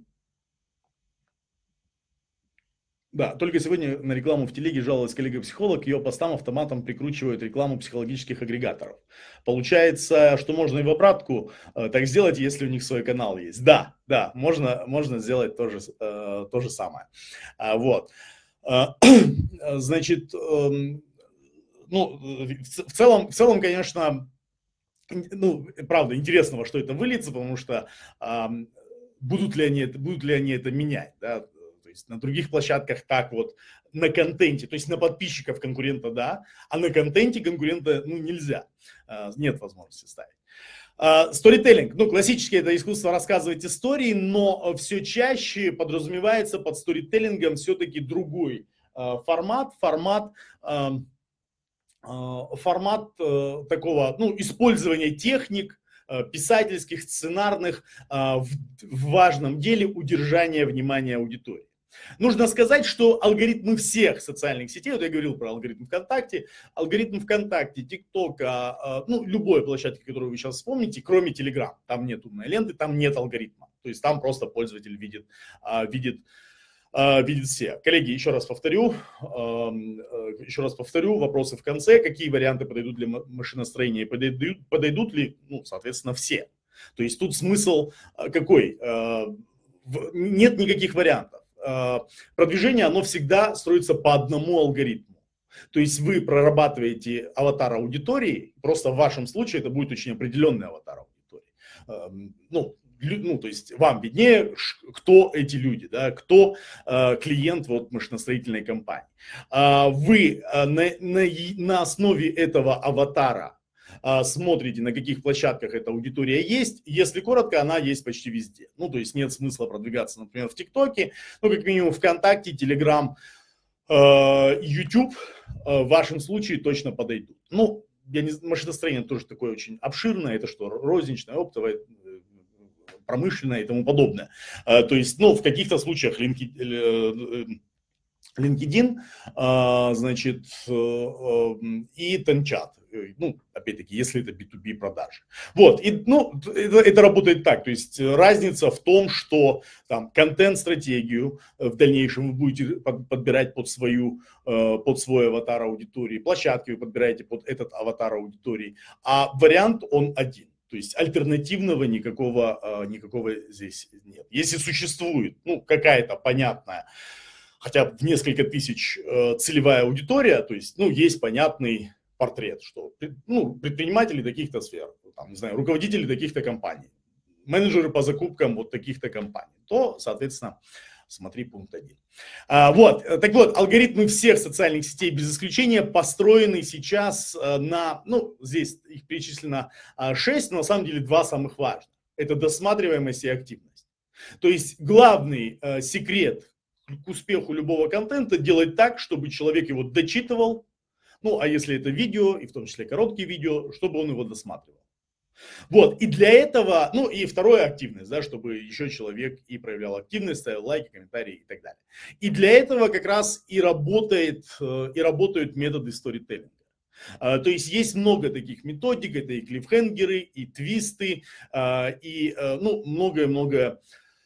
[SPEAKER 2] Да, только сегодня на рекламу в телеге жаловалась коллега-психолог, ее постам автоматом прикручивают рекламу психологических агрегаторов. Получается, что можно и в обратку так сделать, если у них свой канал есть. Да, можно сделать то же самое. Вот. Значит, ну, в целом, конечно, ну, правда, интересно, во что это выльется, потому что будут ли они это менять, да? То есть на других площадках так вот, на контенте, то есть на подписчиков конкурента, да, а на контенте конкурента, ну, нельзя, нет возможности ставить. Сторителлинг, ну, классически это искусство рассказывать истории, но все чаще подразумевается под сторителлингом все-таки другой формат такого, ну, использования техник, писательских, сценарных, в важном деле удержания внимания аудитории. Нужно сказать, что алгоритмы всех социальных сетей, вот я говорил про алгоритм ВКонтакте, ТикТока, ну, любой площадки, которую вы сейчас вспомните, кроме Телеграм, там нет умной ленты, там нет алгоритма, то есть там просто пользователь видит все. Коллеги, еще раз повторю, вопросы в конце, какие варианты подойдут для машиностроения, подойдут ли, ну, соответственно, все. То есть тут смысл какой? Нет никаких вариантов. Продвижение, оно всегда строится по одному алгоритму. То есть вы прорабатываете аватар аудитории, просто в вашем случае это будет очень определенный аватар аудитории. Ну, то есть вам виднее, кто эти люди, да, кто клиент вот машиностроительной компании. Вы на основе этого аватара смотрите, на каких площадках эта аудитория есть. Если коротко, она есть почти везде. Ну, то есть нет смысла продвигаться, например, в ТикТоке, ну, как минимум ВКонтакте, Телеграм, YouTube в вашем случае точно подойдут. Ну, машиностроение тоже такое очень обширное, это что, розничное, оптовое, промышленное и тому подобное. То есть, ну, в каких-то случаях LinkedIn, значит, и Тенчат. Ну, опять-таки, если это B2B продажи. Вот, и, ну, это работает так, то есть разница в том, что там контент-стратегию в дальнейшем вы будете подбирать под свой аватар аудитории, площадки вы подбираете под этот аватар аудитории, а вариант он один. То есть альтернативного никакого здесь нет. Если существует, ну, какая-то понятная, хотя бы в несколько тысяч целевая аудитория, то есть, ну, есть понятный портрет, что, ну, предприниматели таких-то сфер, там, не знаю, руководители таких-то компаний, менеджеры по закупкам вот таких-то компаний, то, соответственно, смотри пункт 1. Вот, так вот, алгоритмы всех социальных сетей без исключения построены сейчас на, ну, здесь их перечислено 6, но на самом деле 2 самых важных. Это досматриваемость и активность. То есть главный секрет к успеху любого контента делать так, чтобы человек его дочитывал, ну, а если это видео, и в том числе короткие видео, чтобы он его досматривал. Вот, и для этого, ну, и второе, активность, да, чтобы еще человек и проявлял активность, ставил лайки, комментарии и так далее. И для этого как раз и работают методы сторителлинга. То есть есть много таких методик, это и клиффхенгеры, и твисты, и, ну, многое-многое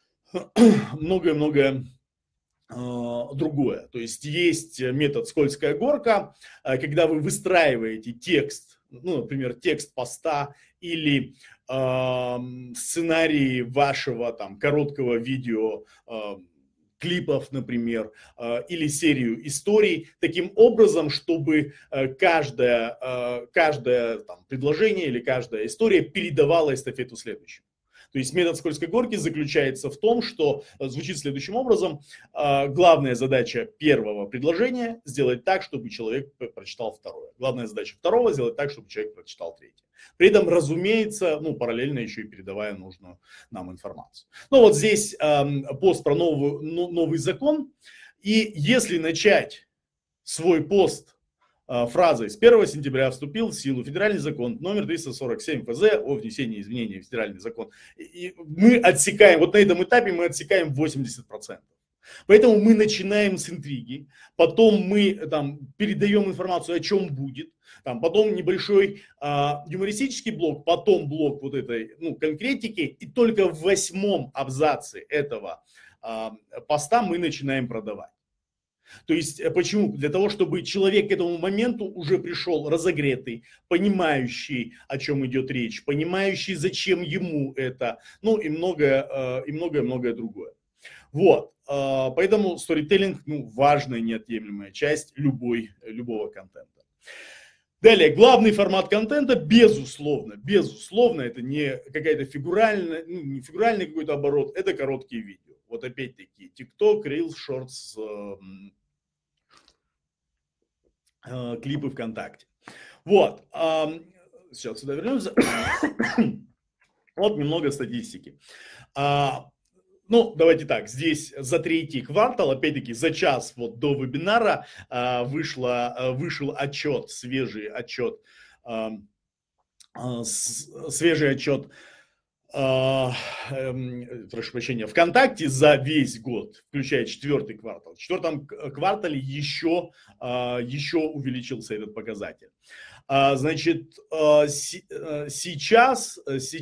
[SPEAKER 2] другое. То есть есть метод скользкая горка, когда вы выстраиваете текст, ну, например, текст поста или сценарий вашего там короткого видео, клипов, например, или серию историй, таким образом, чтобы каждое там предложение или каждая история передавала эстафету следующему. То есть метод скользкой горки заключается в том, что звучит следующим образом. Главная задача первого предложения – сделать так, чтобы человек прочитал второе. Главная задача второго – сделать так, чтобы человек прочитал третье. При этом, разумеется, ну, параллельно еще и передавая нужную нам информацию. Ну вот здесь пост про новый закон. И если начать свой пост фразой «С 1 сентября вступил в силу федеральный закон номер 347 ФЗ о внесении изменений в федеральный закон». И мы отсекаем, вот на этом этапе мы отсекаем 80%. Поэтому мы начинаем с интриги, потом мы там передаем информацию, о чем будет, там, потом небольшой юмористический блок, потом блок вот этой, ну, конкретики, и только в 8-м абзаце этого поста мы начинаем продавать. То есть почему? Для того, чтобы человек к этому моменту уже пришел разогретый, понимающий, о чем идет речь, понимающий, зачем ему это, ну и многое другое. Вот, поэтому сторителлинг, ну, важная, неотъемлемая часть любого контента. Далее, главный формат контента, безусловно, это не какая-то фигуральная, ну, не фигуральный какой-то оборот, это короткие видео. Вот опять-таки, TikTok, Reels, Shorts, клипы ВКонтакте. Вот, сейчас сюда вернемся. Вот немного статистики. Ну, давайте так, здесь за 3-й квартал, опять-таки за час вот до вебинара вышел отчет, свежий отчет свежий отчет, прошу прощения, ВКонтакте за весь год, включая четвертый квартал. В четвертом квартале еще увеличился этот показатель. Значит, сейчас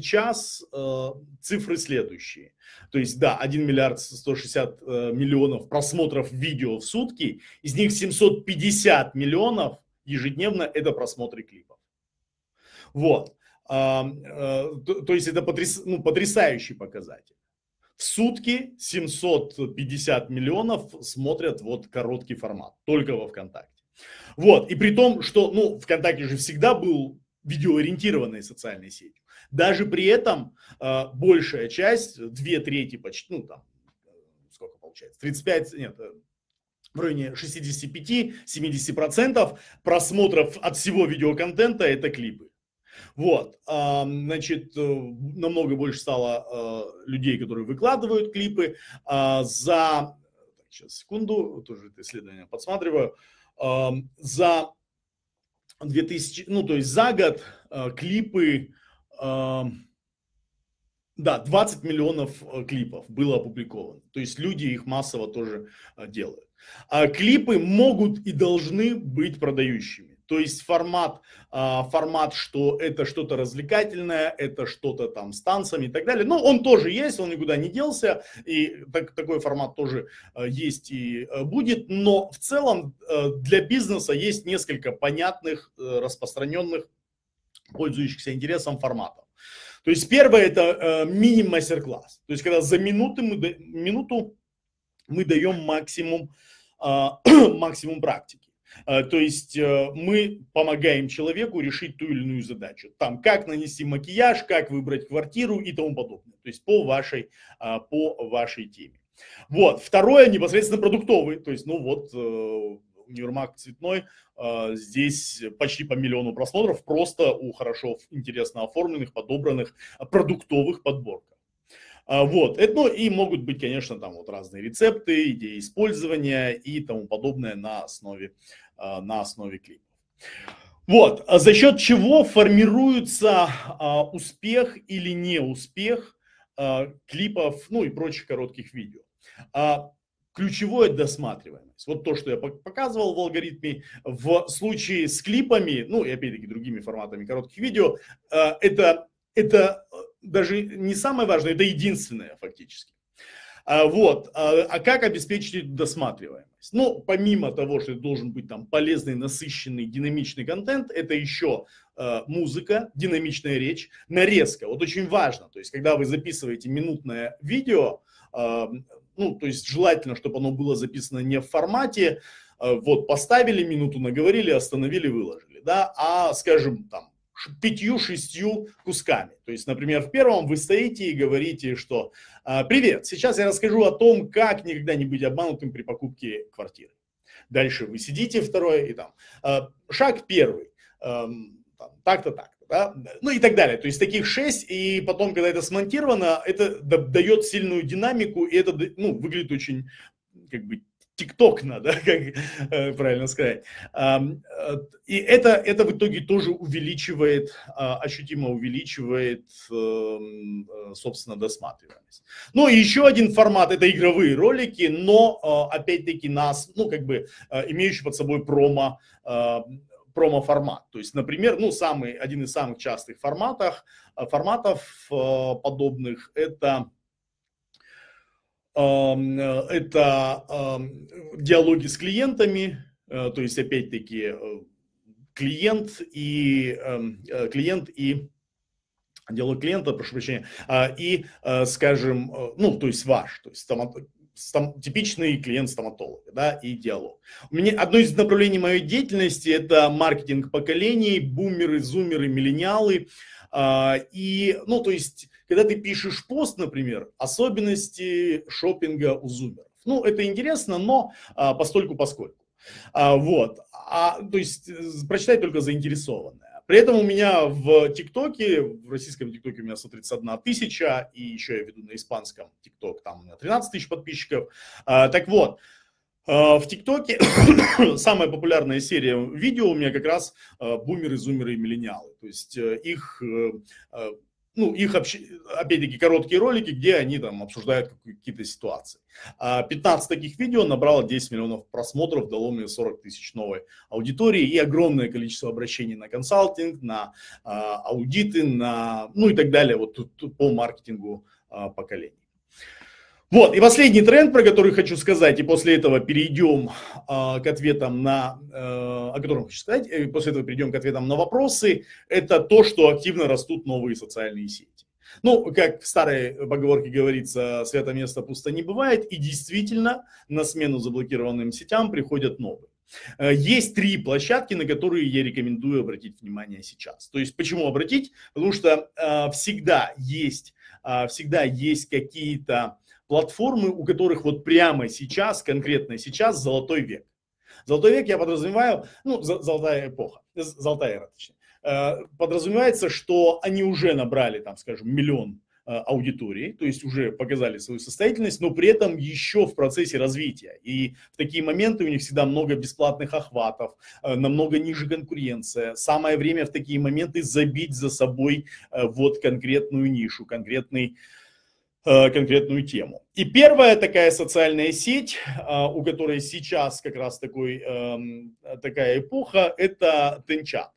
[SPEAKER 2] цифры следующие. То есть, да, 1 миллиард 160 миллионов просмотров видео в сутки, из них 750 миллионов ежедневно это просмотры клипов. Вот. То есть это потрясающий показатель. В сутки 750 миллионов смотрят вот короткий формат, только во ВКонтакте. Вот, и при том, что, ВКонтакте же всегда был видеоориентированной социальной сетью. Даже при этом большая часть, 2/3 почти, сколько получается, 35, нет, в районе 65-70% просмотров от всего видеоконтента это клипы. Вот, значит, намного больше стало людей, которые выкладывают клипы. Сейчас, секунду, тоже это исследование подсматриваю. За 2000, то есть за год клипы, да, 20 миллионов клипов было опубликовано. То есть люди их массово тоже делают. А клипы могут и должны быть продающими. То есть формат, что это что-то развлекательное, это что-то там с танцами и так далее. Но он тоже есть, он никуда не делся. И такой формат тоже есть и будет. Но в целом для бизнеса есть несколько понятных, распространенных, пользующихся интересом форматов. То есть первое это мини-мастер-класс. То есть когда за минуту мы даем максимум практики. То есть мы помогаем человеку решить ту или иную задачу. Там, как нанести макияж, как выбрать квартиру и тому подобное. То есть по вашей теме. Вот. Второе, непосредственно продуктовый. То есть, универмаг Цветной, здесь почти по 1 миллиону просмотров просто у хорошо, интересно оформленных, подобранных продуктовых подборках. Вот, и могут быть, конечно, там вот разные рецепты, идеи использования и тому подобное на основе клипов. Вот, за счет чего формируется успех или неуспех клипов, и прочих коротких видео. Ключевое досматриваемость. Вот то, что я показывал в алгоритме. В случае с клипами, и опять-таки другими форматами коротких видео, это даже не самое важное, это единственное фактически. Вот. А как обеспечить эту досматриваемость? Помимо того, что это должен быть там полезный, насыщенный, динамичный контент, это еще музыка, динамичная речь, нарезка. Вот очень важно. То есть, когда вы записываете минутное видео, то есть желательно, чтобы оно было записано не в формате, вот поставили минуту, наговорили, остановили, выложили, да, а, скажем, там, 5-6 кусками. То есть, например, в первом вы стоите и говорите, что «Привет, сейчас я расскажу о том, как никогда не быть обманутым при покупке квартиры». Дальше вы сидите второй и там «Шаг первый, так-то, так-то». Да? И так далее. То есть таких 6, и потом, когда это смонтировано, это дает сильную динамику, и это выглядит очень тиктокно, да, как правильно сказать. И это в итоге тоже ощутимо увеличивает, собственно, досматриваемость. И еще один формат – это игровые ролики, но, опять-таки, имеющие под собой промо-формат. То есть, например, один из самых частых форматов подобных – это диалоги с клиентами, то есть опять-таки клиент и диалог клиента, прошу прощения, и, скажем, то есть ваш, то есть типичный клиент-стоматолог, да, и диалог. У меня одно из направлений моей деятельности – это маркетинг поколений, бумеры, зумеры, миллениалы. И, то есть, когда ты пишешь пост, например, особенности шопинга у зумеров. Это интересно, но постольку-поскольку. Вот. То есть, прочитай только заинтересованное. При этом у меня в ТикТоке, в российском ТикТоке у меня 131 тысяча, и еще я веду на испанском ТикТок, там у меня 13 тысяч подписчиков. Так вот, В ТикТоке самая популярная серия видео у меня как раз бумеры, зумеры и миллениалы. То есть их, опять-таки, короткие ролики, где они там обсуждают какие-то ситуации. 15 таких видео набрало 10 миллионов просмотров, дало мне 40 тысяч новой аудитории и огромное количество обращений на консалтинг, на аудиты, и так далее, вот тут по маркетингу поколений. Вот, и последний тренд, про который хочу сказать, и после этого перейдем к ответам о котором хочу сказать, и после этого перейдем к ответам на вопросы, это то, что активно растут новые социальные сети. Ну, как в старой поговорке говорится, свято место пусто не бывает, и действительно на смену заблокированным сетям приходят новые. Есть 3 площадки, на которые я рекомендую обратить внимание сейчас. То есть, почему обратить? Потому что всегда есть какие-то платформы, у которых вот прямо сейчас, конкретно сейчас, золотой век. Золотой век я подразумеваю, золотая эпоха, золотая эра, точнее. Подразумевается, что они уже набрали, там, скажем, миллион аудитории, то есть уже показали свою состоятельность, но при этом еще в процессе развития. И в такие моменты у них всегда много бесплатных охватов, намного ниже конкуренция. Самое время в такие моменты забить за собой вот конкретную нишу, конкретную тему. И первая такая социальная сеть, у которой сейчас как раз такая эпоха, это Тенчат.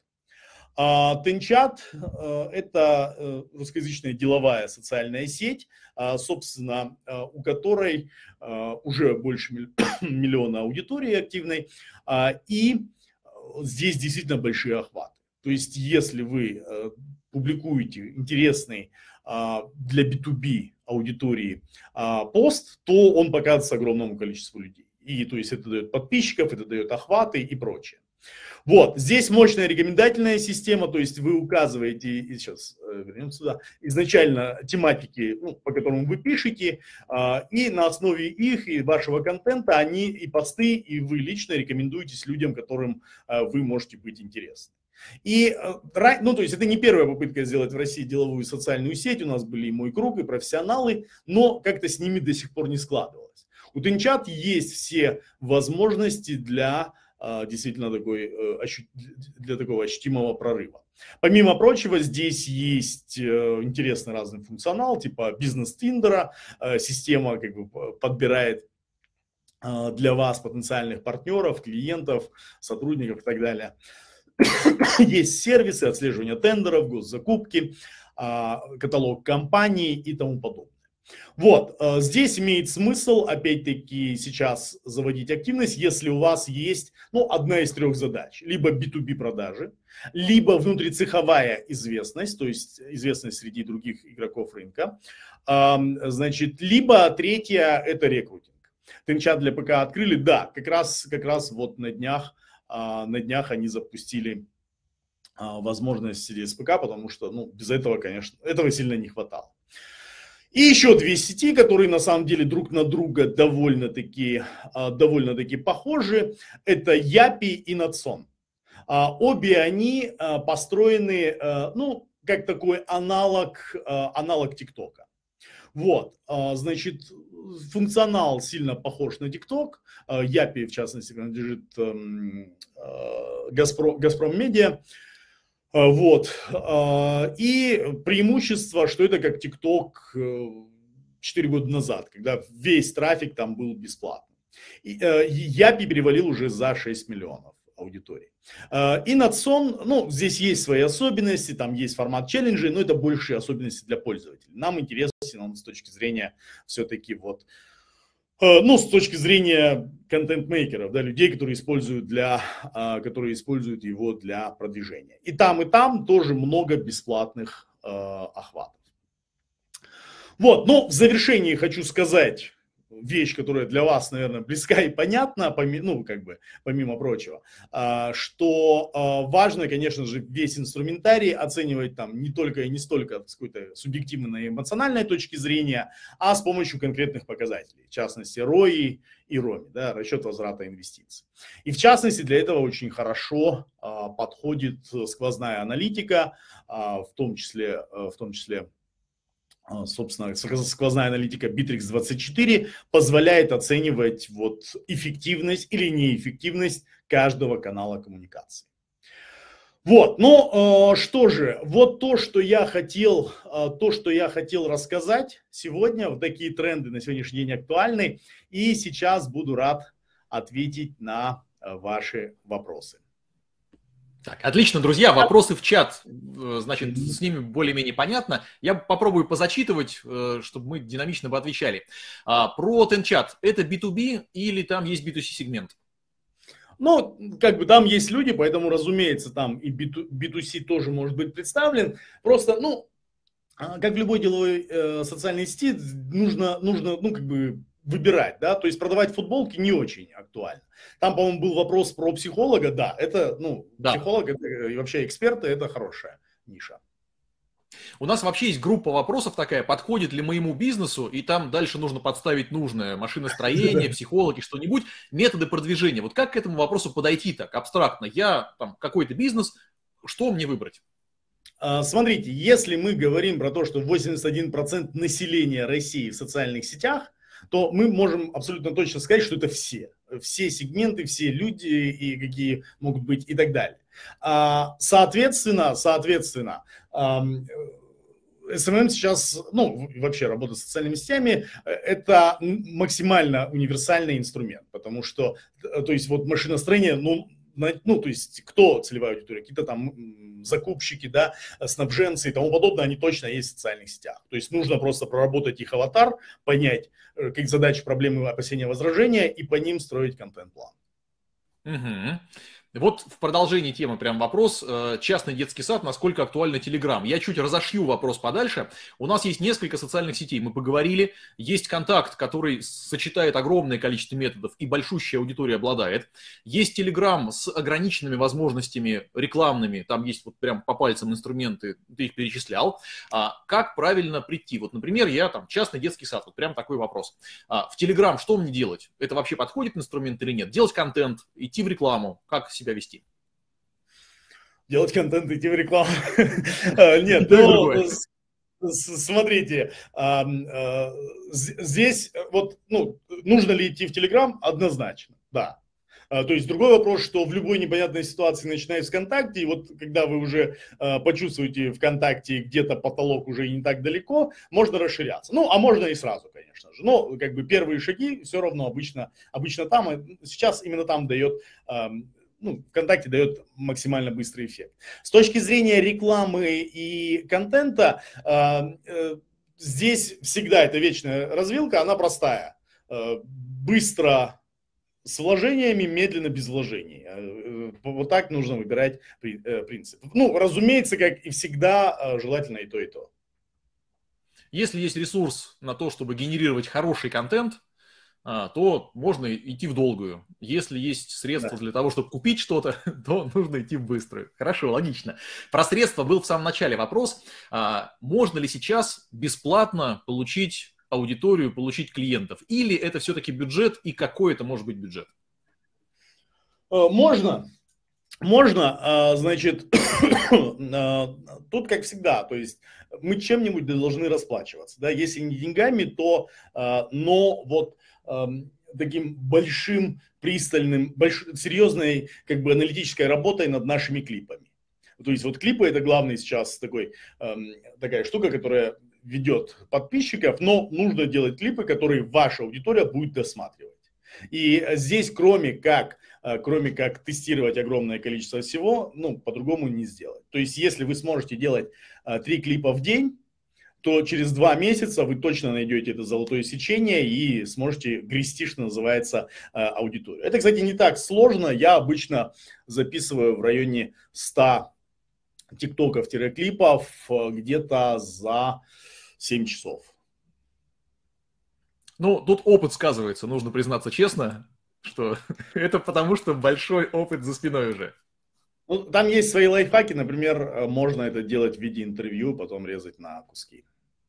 [SPEAKER 2] Тенчат – это русскоязычная деловая социальная сеть, собственно, у которой уже больше миллиона аудитории активной, и здесь действительно большие охваты. То есть, если вы публикуете интересный для B2B аудитории пост, то он показывается огромному количеству людей. И то есть это дает подписчиков, это дает охваты и прочее. Вот, здесь мощная рекомендательная система, то есть вы указываете, и сейчас вернемся сюда, изначально тематики, по которым вы пишете, и на основе их и вашего контента они и посты, и вы лично рекомендуетесь людям, которым вы можете быть интересны. И, то есть это не первая попытка сделать в России деловую социальную сеть, у нас были и Мой Круг, и профессионалы, но как-то с ними до сих пор не складывалось. У Тенчат есть все возможности для действительно для такого ощутимого прорыва. Помимо прочего, здесь есть интересный разный функционал, типа бизнес-тиндера, система как бы подбирает для вас потенциальных партнеров, клиентов, сотрудников и так далее. Есть сервисы отслеживания тендеров, госзакупки, каталог компаний и тому подобное. Вот, здесь имеет смысл, опять-таки, сейчас заводить активность, если у вас есть, одна из 3 задач. Либо B2B продажи, либо внутрицеховая известность, то есть известность среди других игроков рынка, значит, либо 3-я – это рекрутинг. Тенчат для ПК открыли, да, как раз вот на днях они запустили возможность сидеть с ПК, потому что, без этого, конечно, этого сильно не хватало. И еще 2 сети, которые на самом деле друг на друга довольно-таки похожи, это Япи и Нацон. Обе они построены, как такой аналог ТикТока. Вот, значит, функционал сильно похож на ТикТок. Япи, в частности, принадлежит Газпром Медиа. Вот. И преимущество, что это как ТикТок 4 года назад, когда весь трафик там был бесплатный. Япи перевалил уже за 6 миллионов аудитории. И Нацон, здесь есть свои особенности, там есть формат челленджей, но это больше особенности для пользователей. Нам интересно с точки зрения все-таки с точки зрения контент-мейкеров, да, людей, которые используют его для продвижения. И там тоже много бесплатных охватов. Вот, в завершении хочу сказать вещь, которая для вас, наверное, близка и понятна, помимо прочего, что важно, конечно же, весь инструментарий оценивать там не только и не столько с какой-то субъективной эмоциональной точки зрения, а с помощью конкретных показателей, в частности, ROI и ROMI, да, расчет возврата инвестиций. И в частности, для этого очень хорошо подходит сквозная аналитика, в том числе собственно, сквозная аналитика Bittrex24 позволяет оценивать вот эффективность или неэффективность каждого канала коммуникации. Вот, ну что же, вот то, что я хотел рассказать сегодня, в такие тренды на сегодняшний день актуальны, и сейчас буду рад ответить на ваши вопросы.
[SPEAKER 1] Так, отлично, друзья, вопросы в чат, значит, с ними более-менее понятно. Я попробую позачитывать, чтобы мы динамично бы отвечали. Про Тенчат, это B2B или там есть B2C сегмент?
[SPEAKER 2] Ну, как бы там есть люди, поэтому, разумеется, там и B2C тоже может быть представлен. Просто, ну, как в любой деловой социальной сети, нужно, ну, как бы выбирать, да, то есть продавать футболки не очень актуально. Там, по-моему, был вопрос про психолога, да, это, ну, да. Психолог это, и вообще эксперты, это хорошая ниша.
[SPEAKER 1] У нас вообще есть группа вопросов такая, подходит ли моему бизнесу, и там дальше нужно подставить нужное, машиностроение, психологи, что-нибудь, методы продвижения. Вот как к этому вопросу подойти так абстрактно? Я там какой-то бизнес, что мне выбрать?
[SPEAKER 2] Смотрите, если мы говорим про то, что 81% населения России в социальных сетях, то мы можем абсолютно точно сказать, что это все сегменты, все люди, и какие могут быть и так далее. Соответственно, SMM сейчас, ну, вообще работа с социальными сетями, это максимально универсальный инструмент, потому что, то есть вот машиностроение, ну, то есть кто целевая аудитория, какие-то там закупщики, да, снабженцы и тому подобное, они точно есть в социальных сетях. То есть нужно просто проработать их аватар, понять, какие задачи, проблемы, опасения, возражения, и по ним строить контент-план.
[SPEAKER 1] Угу. Вот в продолжении темы прям вопрос. Частный детский сад, насколько актуальна Telegram? Я чуть разошью вопрос подальше. У нас есть несколько социальных сетей, мы поговорили. Есть Контакт, который сочетает огромное количество методов и большущая аудитория обладает. Есть Telegram с ограниченными возможностями рекламными. Там есть вот прям по пальцам инструменты, ты их перечислял. Как правильно прийти? Вот, например, я там частный детский сад. Вот прям такой вопрос. В Telegram что мне делать? Это вообще подходит инструмент или нет? Делать контент, идти в рекламу? Как себя вести?
[SPEAKER 2] Делать контент, идти в рекламу. Нет, смотрите, здесь вот, ну, нужно ли идти в Telegram? Однозначно, да. То есть другой вопрос, что в любой непонятной ситуации, начиная с ВКонтакте, и вот когда вы уже почувствуете ВКонтакте где-то потолок уже не так далеко, можно расширяться. Ну, а можно и сразу, конечно же. Но как бы первые шаги все равно обычно там, сейчас именно там дает... Ну, ВКонтакте дает максимально быстрый эффект. С точки зрения рекламы и контента, здесь всегда эта вечная развилка, она простая. Быстро с вложениями, медленно без вложений. Вот так нужно выбирать принцип. Ну, разумеется, как и всегда, желательно и то, и то.
[SPEAKER 1] Если есть ресурс на то, чтобы генерировать хороший контент, то можно идти в долгую. Если есть средства для того, чтобы купить что-то, то нужно идти в быструю. Хорошо, логично. Про средства был в самом начале вопрос. Можно ли сейчас бесплатно получить аудиторию, получить клиентов? Или это все-таки бюджет, и какой это может быть бюджет?
[SPEAKER 2] Можно, значит, тут как всегда, то есть мы чем-нибудь должны расплачиваться, да, если не деньгами, то, но вот таким большим, пристальным, серьезной как бы аналитической работой над нашими клипами. То есть вот клипы это главный сейчас такая штука, которая ведет подписчиков, но нужно делать клипы, которые ваша аудитория будет досматривать. И здесь, кроме как тестировать огромное количество всего, ну, по-другому не сделать. То есть, если вы сможете делать 3 клипа в день, то через 2 месяца вы точно найдете это золотое сечение и сможете грести, что называется, аудиторию. Это, кстати, не так сложно. Я обычно записываю в районе 100 тиктоков-клипов где-то за 7 часов.
[SPEAKER 1] Ну, тут опыт сказывается, нужно признаться честно, что это потому, что большой опыт за спиной уже.
[SPEAKER 2] Ну, там есть свои лайфхаки, например, можно это делать в виде интервью, потом резать на куски.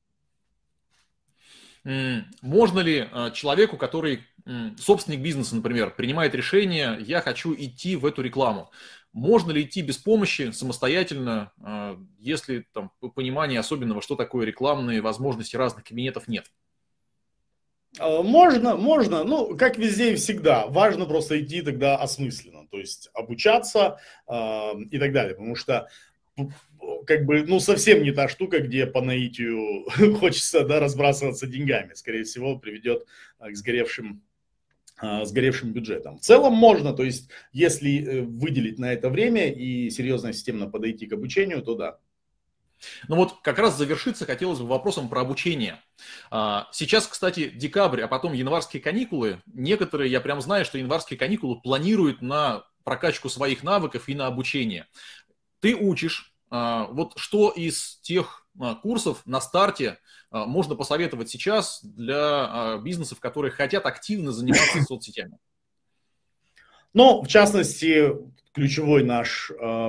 [SPEAKER 1] Можно ли человеку, который собственник бизнеса, например, принимает решение, я хочу идти в эту рекламу, Можно ли идти без помощи, самостоятельно, если там понимания особенного, что такое рекламные возможности разных кабинетов, нет?
[SPEAKER 2] Можно, ну, как везде и всегда. Важно просто идти тогда осмысленно, то есть обучаться и так далее, потому что как бы, ну, совсем не та штука, где по наитию хочется, да, разбрасываться деньгами. Скорее всего, приведет к сгоревшим бюджетом. В целом можно, то есть если выделить на это время и серьезно системно подойти к обучению, то да.
[SPEAKER 1] Ну вот как раз завершиться хотелось бы вопросом про обучение. Сейчас, кстати, декабрь, а потом январские каникулы. Некоторые, я прям знаю, что январские каникулы планируют на прокачку своих навыков и на обучение. Ты учишь. Вот что из тех курсов на старте можно посоветовать сейчас для бизнесов, которые хотят активно заниматься соцсетями?
[SPEAKER 2] Ну, в частности, ключевой наш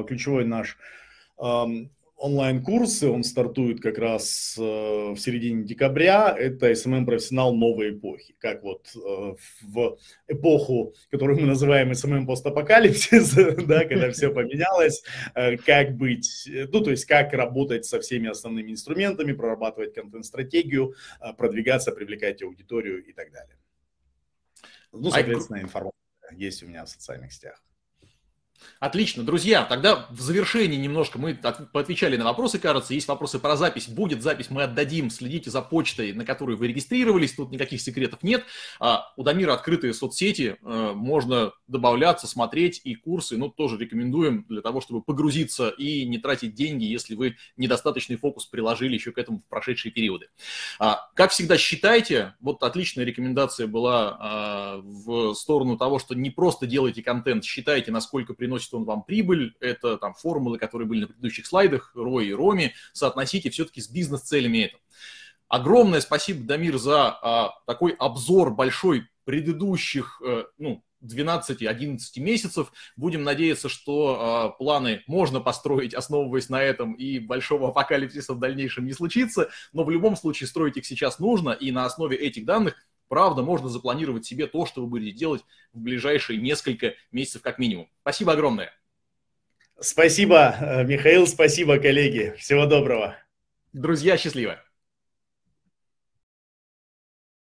[SPEAKER 2] онлайн-курс, он стартует как раз в середине декабря. Это SMM профессионал новой эпохи. Как вот в эпоху, которую мы называем SMM постапокалипсис, да, когда все поменялось, как быть, ну, то есть как работать со всеми основными инструментами, прорабатывать контент-стратегию, продвигаться, привлекать аудиторию и так далее. Ну, соответственно, информация есть у меня в социальных сетях.
[SPEAKER 1] Отлично, друзья, тогда в завершении немножко мы поотвечали на вопросы, кажется, есть вопросы про запись, будет запись, мы отдадим, следите за почтой, на которую вы регистрировались, тут никаких секретов нет, у Дамира открытые соцсети, можно добавляться, смотреть и курсы, ну, тоже рекомендуем для того, чтобы погрузиться и не тратить деньги, если вы недостаточный фокус приложили еще к этому в прошедшие периоды. Как всегда, считайте, вот отличная рекомендация была в сторону того, что не просто делайте контент, считайте, насколько приносит он вам прибыль, это там формулы, которые были на предыдущих слайдах, ROI и ROMI, соотносите все-таки с бизнес-целями это. Огромное спасибо, Дамир, за такой обзор большой предыдущих 12-11 месяцев. Будем надеяться, что планы можно построить, основываясь на этом, и большого апокалипсиса в дальнейшем не случится, но в любом случае строить их сейчас нужно, и на основе этих данных правда, можно запланировать себе то, что вы будете делать в ближайшие несколько месяцев как минимум. Спасибо огромное.
[SPEAKER 2] Спасибо, Михаил, спасибо, коллеги. Всего доброго.
[SPEAKER 1] Друзья, счастливо.